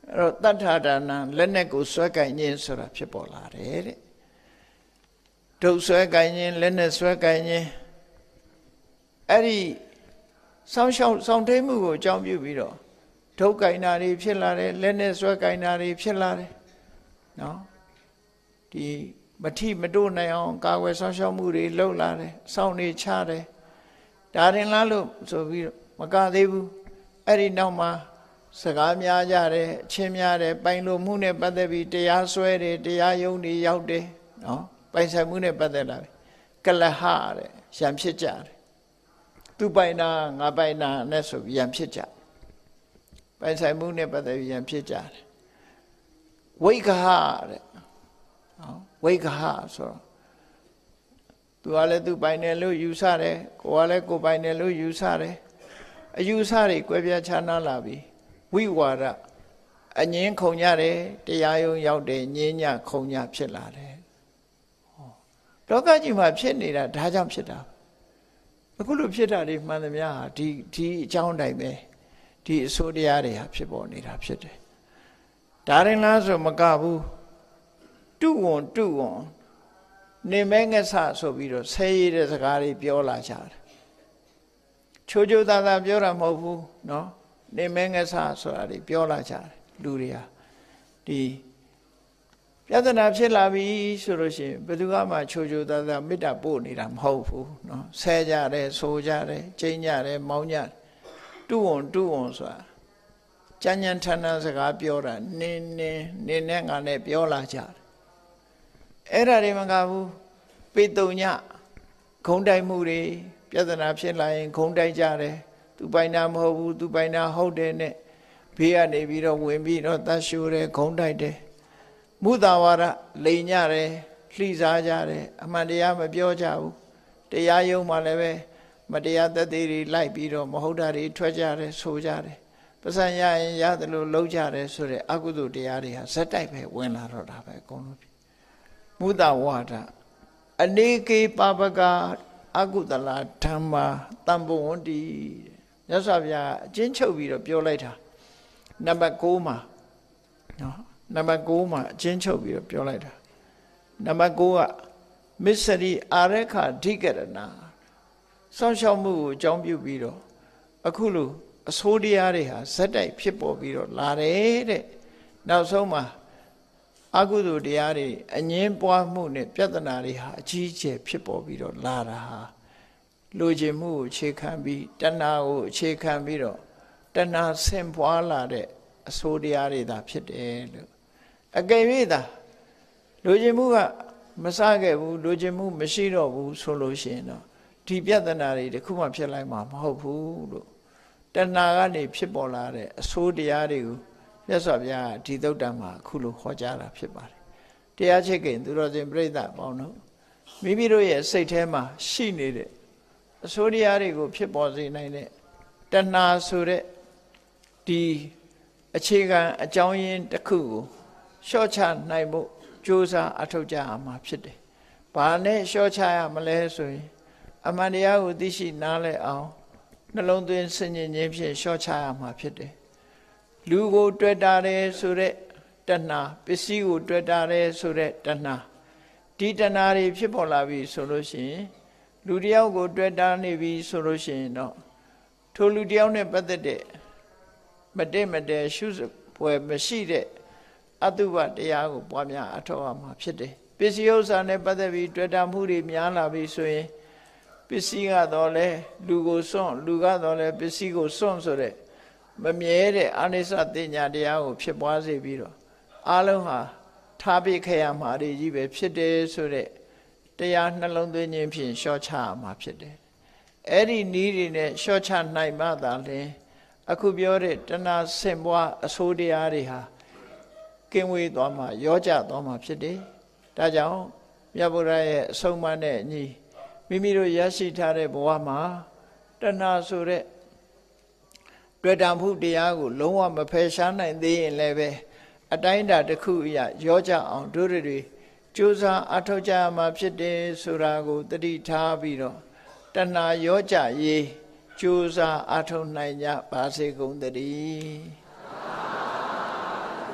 အဲ့တော့တတ္ထာဒါနလက်နဲ့ကိုဆွဲကင်ခြင်းဆိုတာဖြစ်ပေါ်လာတယ်တဲ့ဒုတ်ဆွဲကင်ခြင်းလက်နဲ့ဆွဲကင်ခြင်းအဲ့ဒီစောင်းရှောင်းစောင်းထိန်မှုကိုအကြောင်းပြုပြီးတော့ဒုတ်ကင်နာတွေဖြစ်လာတယ်လက်နဲ့ဆွဲကင်နာတွေဖြစ်လာတယ်နော်ဒီမထိမတို့နိုင်အောင်ကာကွယ်စောင့်ရှောက်မှုတွေလုပ်လာတယ်စောင့်နေချတယ်ဒါရင်လားလို့ဆိုပြီးတော့မကသေးဘူးအဲ့ဒီနောက်မှာစကားများကြတယ်အချင်းများတယ်ပိုင်လို့မှုနဲ့ပတ်သက်ပြီးတရားစွဲတယ်တရားယုံတွေရောက်တယ်နော်ပိုင်ဆိုင်မှုနဲ့ပတ်သက်လာပြီကလဟတဲ့ရံဖြစ်ကြတယ်သူပိုင်တာငါပိုင်တာနဲ့ဆိုပြီးရံဖြစ်ကြပိုင်ဆိုင်မှုနဲ့ပတ်သက်ပြီးရံဖြစ်ကြတယ်ဝိကဟတဲ့နော်ဝိကဟဆိုတော့သူကလည်းသူပိုင်တယ်လို့ယူဆတယ်ကိုကလည်းကိုပိုင်တယ်လို့ယူဆတယ်အယူဆတွေကွဲပြားခြားနားလာပြီဝိဝါဒအငင်းခုံကြတယ်တရားယုံရောက်တယ်ငင်းညခုံညဖြစ်လာတယ်ဟောလောကကြီးမှာဖြစ်နေတာဒါကြောင့်ဖြစ်တာအခုလိုဖြစ်တာတွေမှန်သမျှဟာဒီဒီအကြောင်းတိုင်းပဲဒီအဆိုးတရားတွေဟာဖြစ်ပေါ်နေတာဖြစ်တယ်ဒါရင်လားဆိုမကဘူးတုဝန်တုဝန်နေမဲငဆဆိုပြီးတော့ဆဲရည်တဲ့စကားတွေပြောလာကြတယ်ချိုးချိုးသားသားပြောတာမဟုတ်ဘူးနော်နေမဲငဆဆိုတာတွေပြောလာကြတယ်လူတွေဟာဒီပြဿနာဖြစ်လာပြီဆိုလို့ရှိရင်ဘယ်သူမှချိုးချိုးသားသားမေတ္တာပို့နေတာမဟုတ်ဘူးနော်ဆဲကြတယ်ဆိုကြတယ်ကျိန်းကြတယ်မောင်းကြတယ်တုဝန်တုဝန်ဆိုတာကြမ်းကြမ်းထန်ထန်စကားပြောတာနင်းနင်းနင်းနဲ့ငါနဲ့ပြောလာကြတယ်အဲ့ဒါတွေမကဘူးပေတုံညဂုံတိုက်မှုတွေပြဿနာဖြစ်လာရင်ဂုံတိုက်ကြတယ်သူပိုင်တာမဟုတ်ဘူးသူပိုင်တာဟုတ်တယ်နဲ့ဘေးကနေပြီးတော့ဝင်ပြီးတော့တတ်ရှိုးတယ်ဂုံတိုက်တယ်မုသာဝါဒလိန်ကြတယ်လှိစားကြတယ်အမှန်တရားမပြောကြဘူးတရားယုံမှလည်းပဲမတရားသက်သေတွေလိုက်ပြီးတော့မဟုတ်တာတွေထွက်ကြတယ်ဆိုကြတယ်ပစံရရင်ရတယ်လို့လှုပ်ကြတယ်ဆိုတဲ့အကုသိုလ်တရားတွေဟာဇက်တိုက်ပဲဝင်လာတော့တာပဲအကုန်လုံးမုဒဝါဒအနေကေပါပကအကုသလဓမ္မာတံပဝန္တိမြတ်စွာဘုရားအကျဉ်းချုပ်ပြီးတော့ပြောလိုက်တာနံပါတ်၉မှာနော်နံပါတ်၉မှာအကျဉ်းချုပ်ပြီးတော့ပြောလိုက်တာနံပါတ်၉ကမစ္စရိအာရခဓိကရဏစောင့်ရှောက်မှုကိုအကြောင်းပြုပြီးတော့အခုလိုအဆိုးတရားတွေဟာဇက်တိုက်ဖြစ်ပေါ်ပြီးတော့လာတယ်တဲ့နောက်ဆုံးမှာအကုသိုလ်တရားတွေအငင်းပွားမှုနဲ့ပြဿနာတွေဟာအကြီးအကျယ်ဖြစ်ပေါ်ပြီးတော့လာတာဟာလိုချင်မှုကိုအခြေခံပြီးတဏှာကိုအခြေခံပြီးတော့တဏှာဆင့်ပွားလာတဲ့အဆိုးတရားတွေသာဖြစ်တယ်လို့အကယ်၍သာလိုချင်မှုကမစခဲ့ဘူးလိုချင်မှုမရှိတော့ဘူးဆိုလို့ရှိရင်တော့ဒီပြဿနာတွေတခုမှဖြစ်လိုက်မှာမဟုတ်ဘူးလို့တဏှာကနေဖြစ်ပေါ်လာတဲ့အဆိုးတရားတွေကိုမြတ်စွာဘုရားဒီသုတ်တံမှာအခုလိုဟောကြားတာဖြစ်ပါတယ်တရားချစ်ခင်သူတော်စင်ပြိဿပေါင်းတို့မိမိတို့ရဲ့စိတ်ထဲမှာရှိနေတဲ့အဆိုးတရားတွေကိုဖြစ်ပေါ်စေနိုင်တဲ့တဏှာဆိုတဲ့ဒီအခြေခံအကြောင်းရင်းတစ်ခုကိုလျှော့ချနိုင်ဖို့ကြိုးစားအထောက်ကြရမှာဖြစ်တယ်။ဘာနဲ့လျှော့ချရမလဲဆိုရင်အမှန်တရားကိုသိရှိနားလည်အောင်နှလုံးသွင်းဆင်ခြင်ခြင်းဖြင့်လျှော့ချရမှာဖြစ်တယ်။လူကိုတွေ့တာတယ်ဆိုတဲ့တဏှာပစ္စည်းကိုတွေ့တာတယ်ဆိုတဲ့တဏှာဒီတဏှာတွေဖြစ်ပေါ်လာပြီဆိုလို့ရှိရင်လူတယောက်ကိုတွေ့တာနေပြီဆိုလို့ရှိရင်တော့ထိုလူတယောက်နဲ့ပတ်သက်တဲ့မတည့်မတည့်ရှုပွဲမရှိတဲ့အတုပတရားကိုပွားများအထောက်အမှာဖြစ်တယ်ပစ္စည်းဥစ္စာနဲ့ပတ်သက်ပြီးတွေ့တာမှုတွေများလာပြီဆိုရင်ပစ္စည်းကတော့လဲလူကိုစွန့်လူကတော့လဲပစ္စည်းကိုစွန့်ဆိုတဲ့မမြဲတဲ့အာနိစ္စတင်ညာတရားကိုဖြစ်ပွားစေပြီးတော့အလုံးဟာထားပိခရမှာတွေကြီးပဲဖြစ်တယ်ဆိုတဲ့တရားနှလုံးသွင်းခြင်းဖြင့်လျှော့ချရမှာဖြစ်တယ်အဲ့ဒီနည်းတွေနဲ့လျှော့ချနိုင်မှသာလျှင်အခုပြောတဲ့တဏှာဆင့်ပွားအဆိုးတရားတွေဟာကင်းဝေးသွားမှာရောကျသွားမှာဖြစ်တယ်ဒါကြောင့်မြတ်ဗုဒ္ဓရဲ့အဆုံးအမနဲ့အညီမိမိတို့ရရှိထားတဲ့ဘဝမှာတဏှာဆိုတဲ့တွေ့တာမှုတရားကိုလုံးဝမဖယ်ရှားနိုင်သေးရင်လည်းပဲအတိုင်းအတာတစ်ခုအရရောကြအောင်တို့တွေကြိုးစားအထောက်ကြမှာဖြစ်တယ်ဆိုတာကိုတတိထားပြီးတော့တဏှာရောကြရေးကြိုးစားအထောက်နိုင်ကြပါစေကုန်သတည်း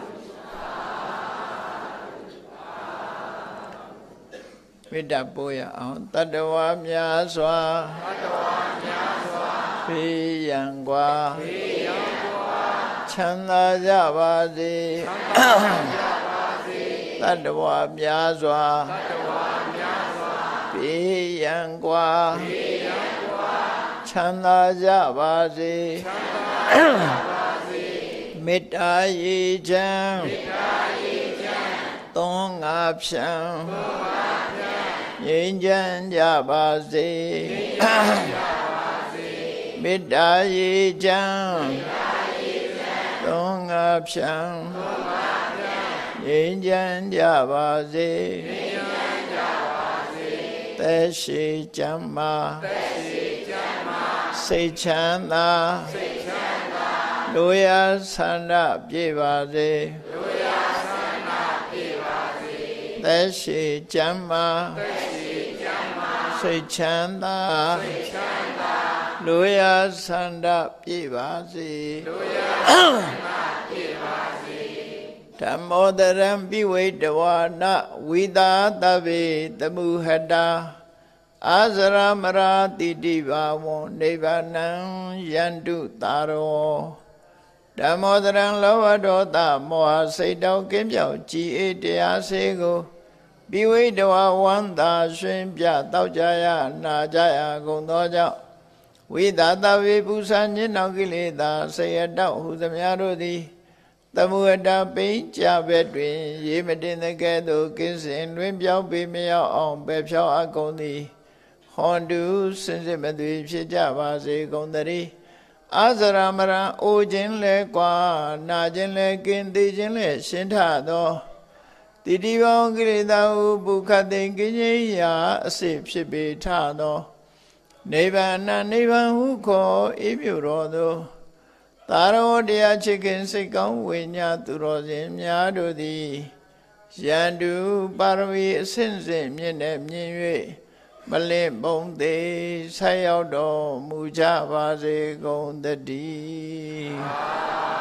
မေတ္တာပို့ရအောင်တတ္တဝါများစွာတတ္တဝါများစွာဘေးရန်กว่าဘေးရန်กว่าချမ်းသာကြပါစေချမ်းသာကြပါစေတတ္တဝါများစွာတတ္တဝါများစွာဘေးရန်กว่าဘေးရန်กว่าချမ်းသာကြပါစေချမ်းသာကြပါစေမေတ္တာရေချမ်းမေတ္တာရေချမ်းသုံးငါဖြံသုံးငါဖြံငြိမ်းချမ်းကြပါစေငြိမ်းချမ်းကြပါစေမေတ္တာရေချမ်းမေတ္တာရေချမ်းသုံးငါဖြံသုံးငါဖြံငြိမ်းချမ်းကြပါစေငြိမ်းချမ်းကြပါစေသက်ရှိချမ်းမာသက်ရှိချမ်းမာစိတ်ချမ်းသာစိတ်ချမ်းသာလူရဆန္ဒပြေပါစေလူရဆန္ဒပြေပါစေသက်ရှိချမ်းမာသက်ရှိချမ်းမာစိတ်ချမ်းသာစိတ်ချမ်းသာလူရဆန္ဒပြေပါစေလူရဆန္ဒပြေပါစေဓမ္မောတရံပိဝိတဝါနဝိသာတဗေတမှုဟတာအာဇရမရာတိတိဘာဝံနိဗ္ဗာနံယန္တုတာရောဓမ္မောတရံလောဘဒေါသမောဟစိတ်တောကင်းပြောက်ကြည်အေးတရားစေကိုပိဝိတဝါဝန္တာရွှင်ပြတောက်ကြရနာကြရကုန်သောကြောင့်ဝိသာတဝေပူဇာညင်နောက်ကိလေသာဆေယတောက်ဟုသမျှတို့သည်တမှုအတာပိဉ္ကြဘက်တွင်ရေမတင်တဲ့ကဲ့သို့ကင်းစင်တွင်ပြောင်းပေမရောက်အောင်ပဲဖြောင်းအကုန်သည်ဟွန်တုစင်စစ်မသွေဖြစ်ကြပါစေကုန်သတည်းအာဇရမရံအိုခြင်းလဲကွာနာခြင်းလဲကင်းသေးခြင်းလဲရှင်းထသောတိတိပေါင်းကိလေသာဟုပုခတ်သိင်ကင်းခြင်းရာအစစ်ဖြစ်ပေထသောနိဗ္ဗာန်နိဗ္ဗာန်ဟုခေါ်ဤပြုတော်သောသာရောတရားချစ်ခင်စိတ်ကောင်းဝိညာသူတော်စင်များတို့သည်ယန္တုပါရမီအစဉ်စဉ်မြင့်နဲ့မြင့်၍မလင့်ပုံသေးဆက်ရောက်တော်မူကြပါစေကုန်သတည်း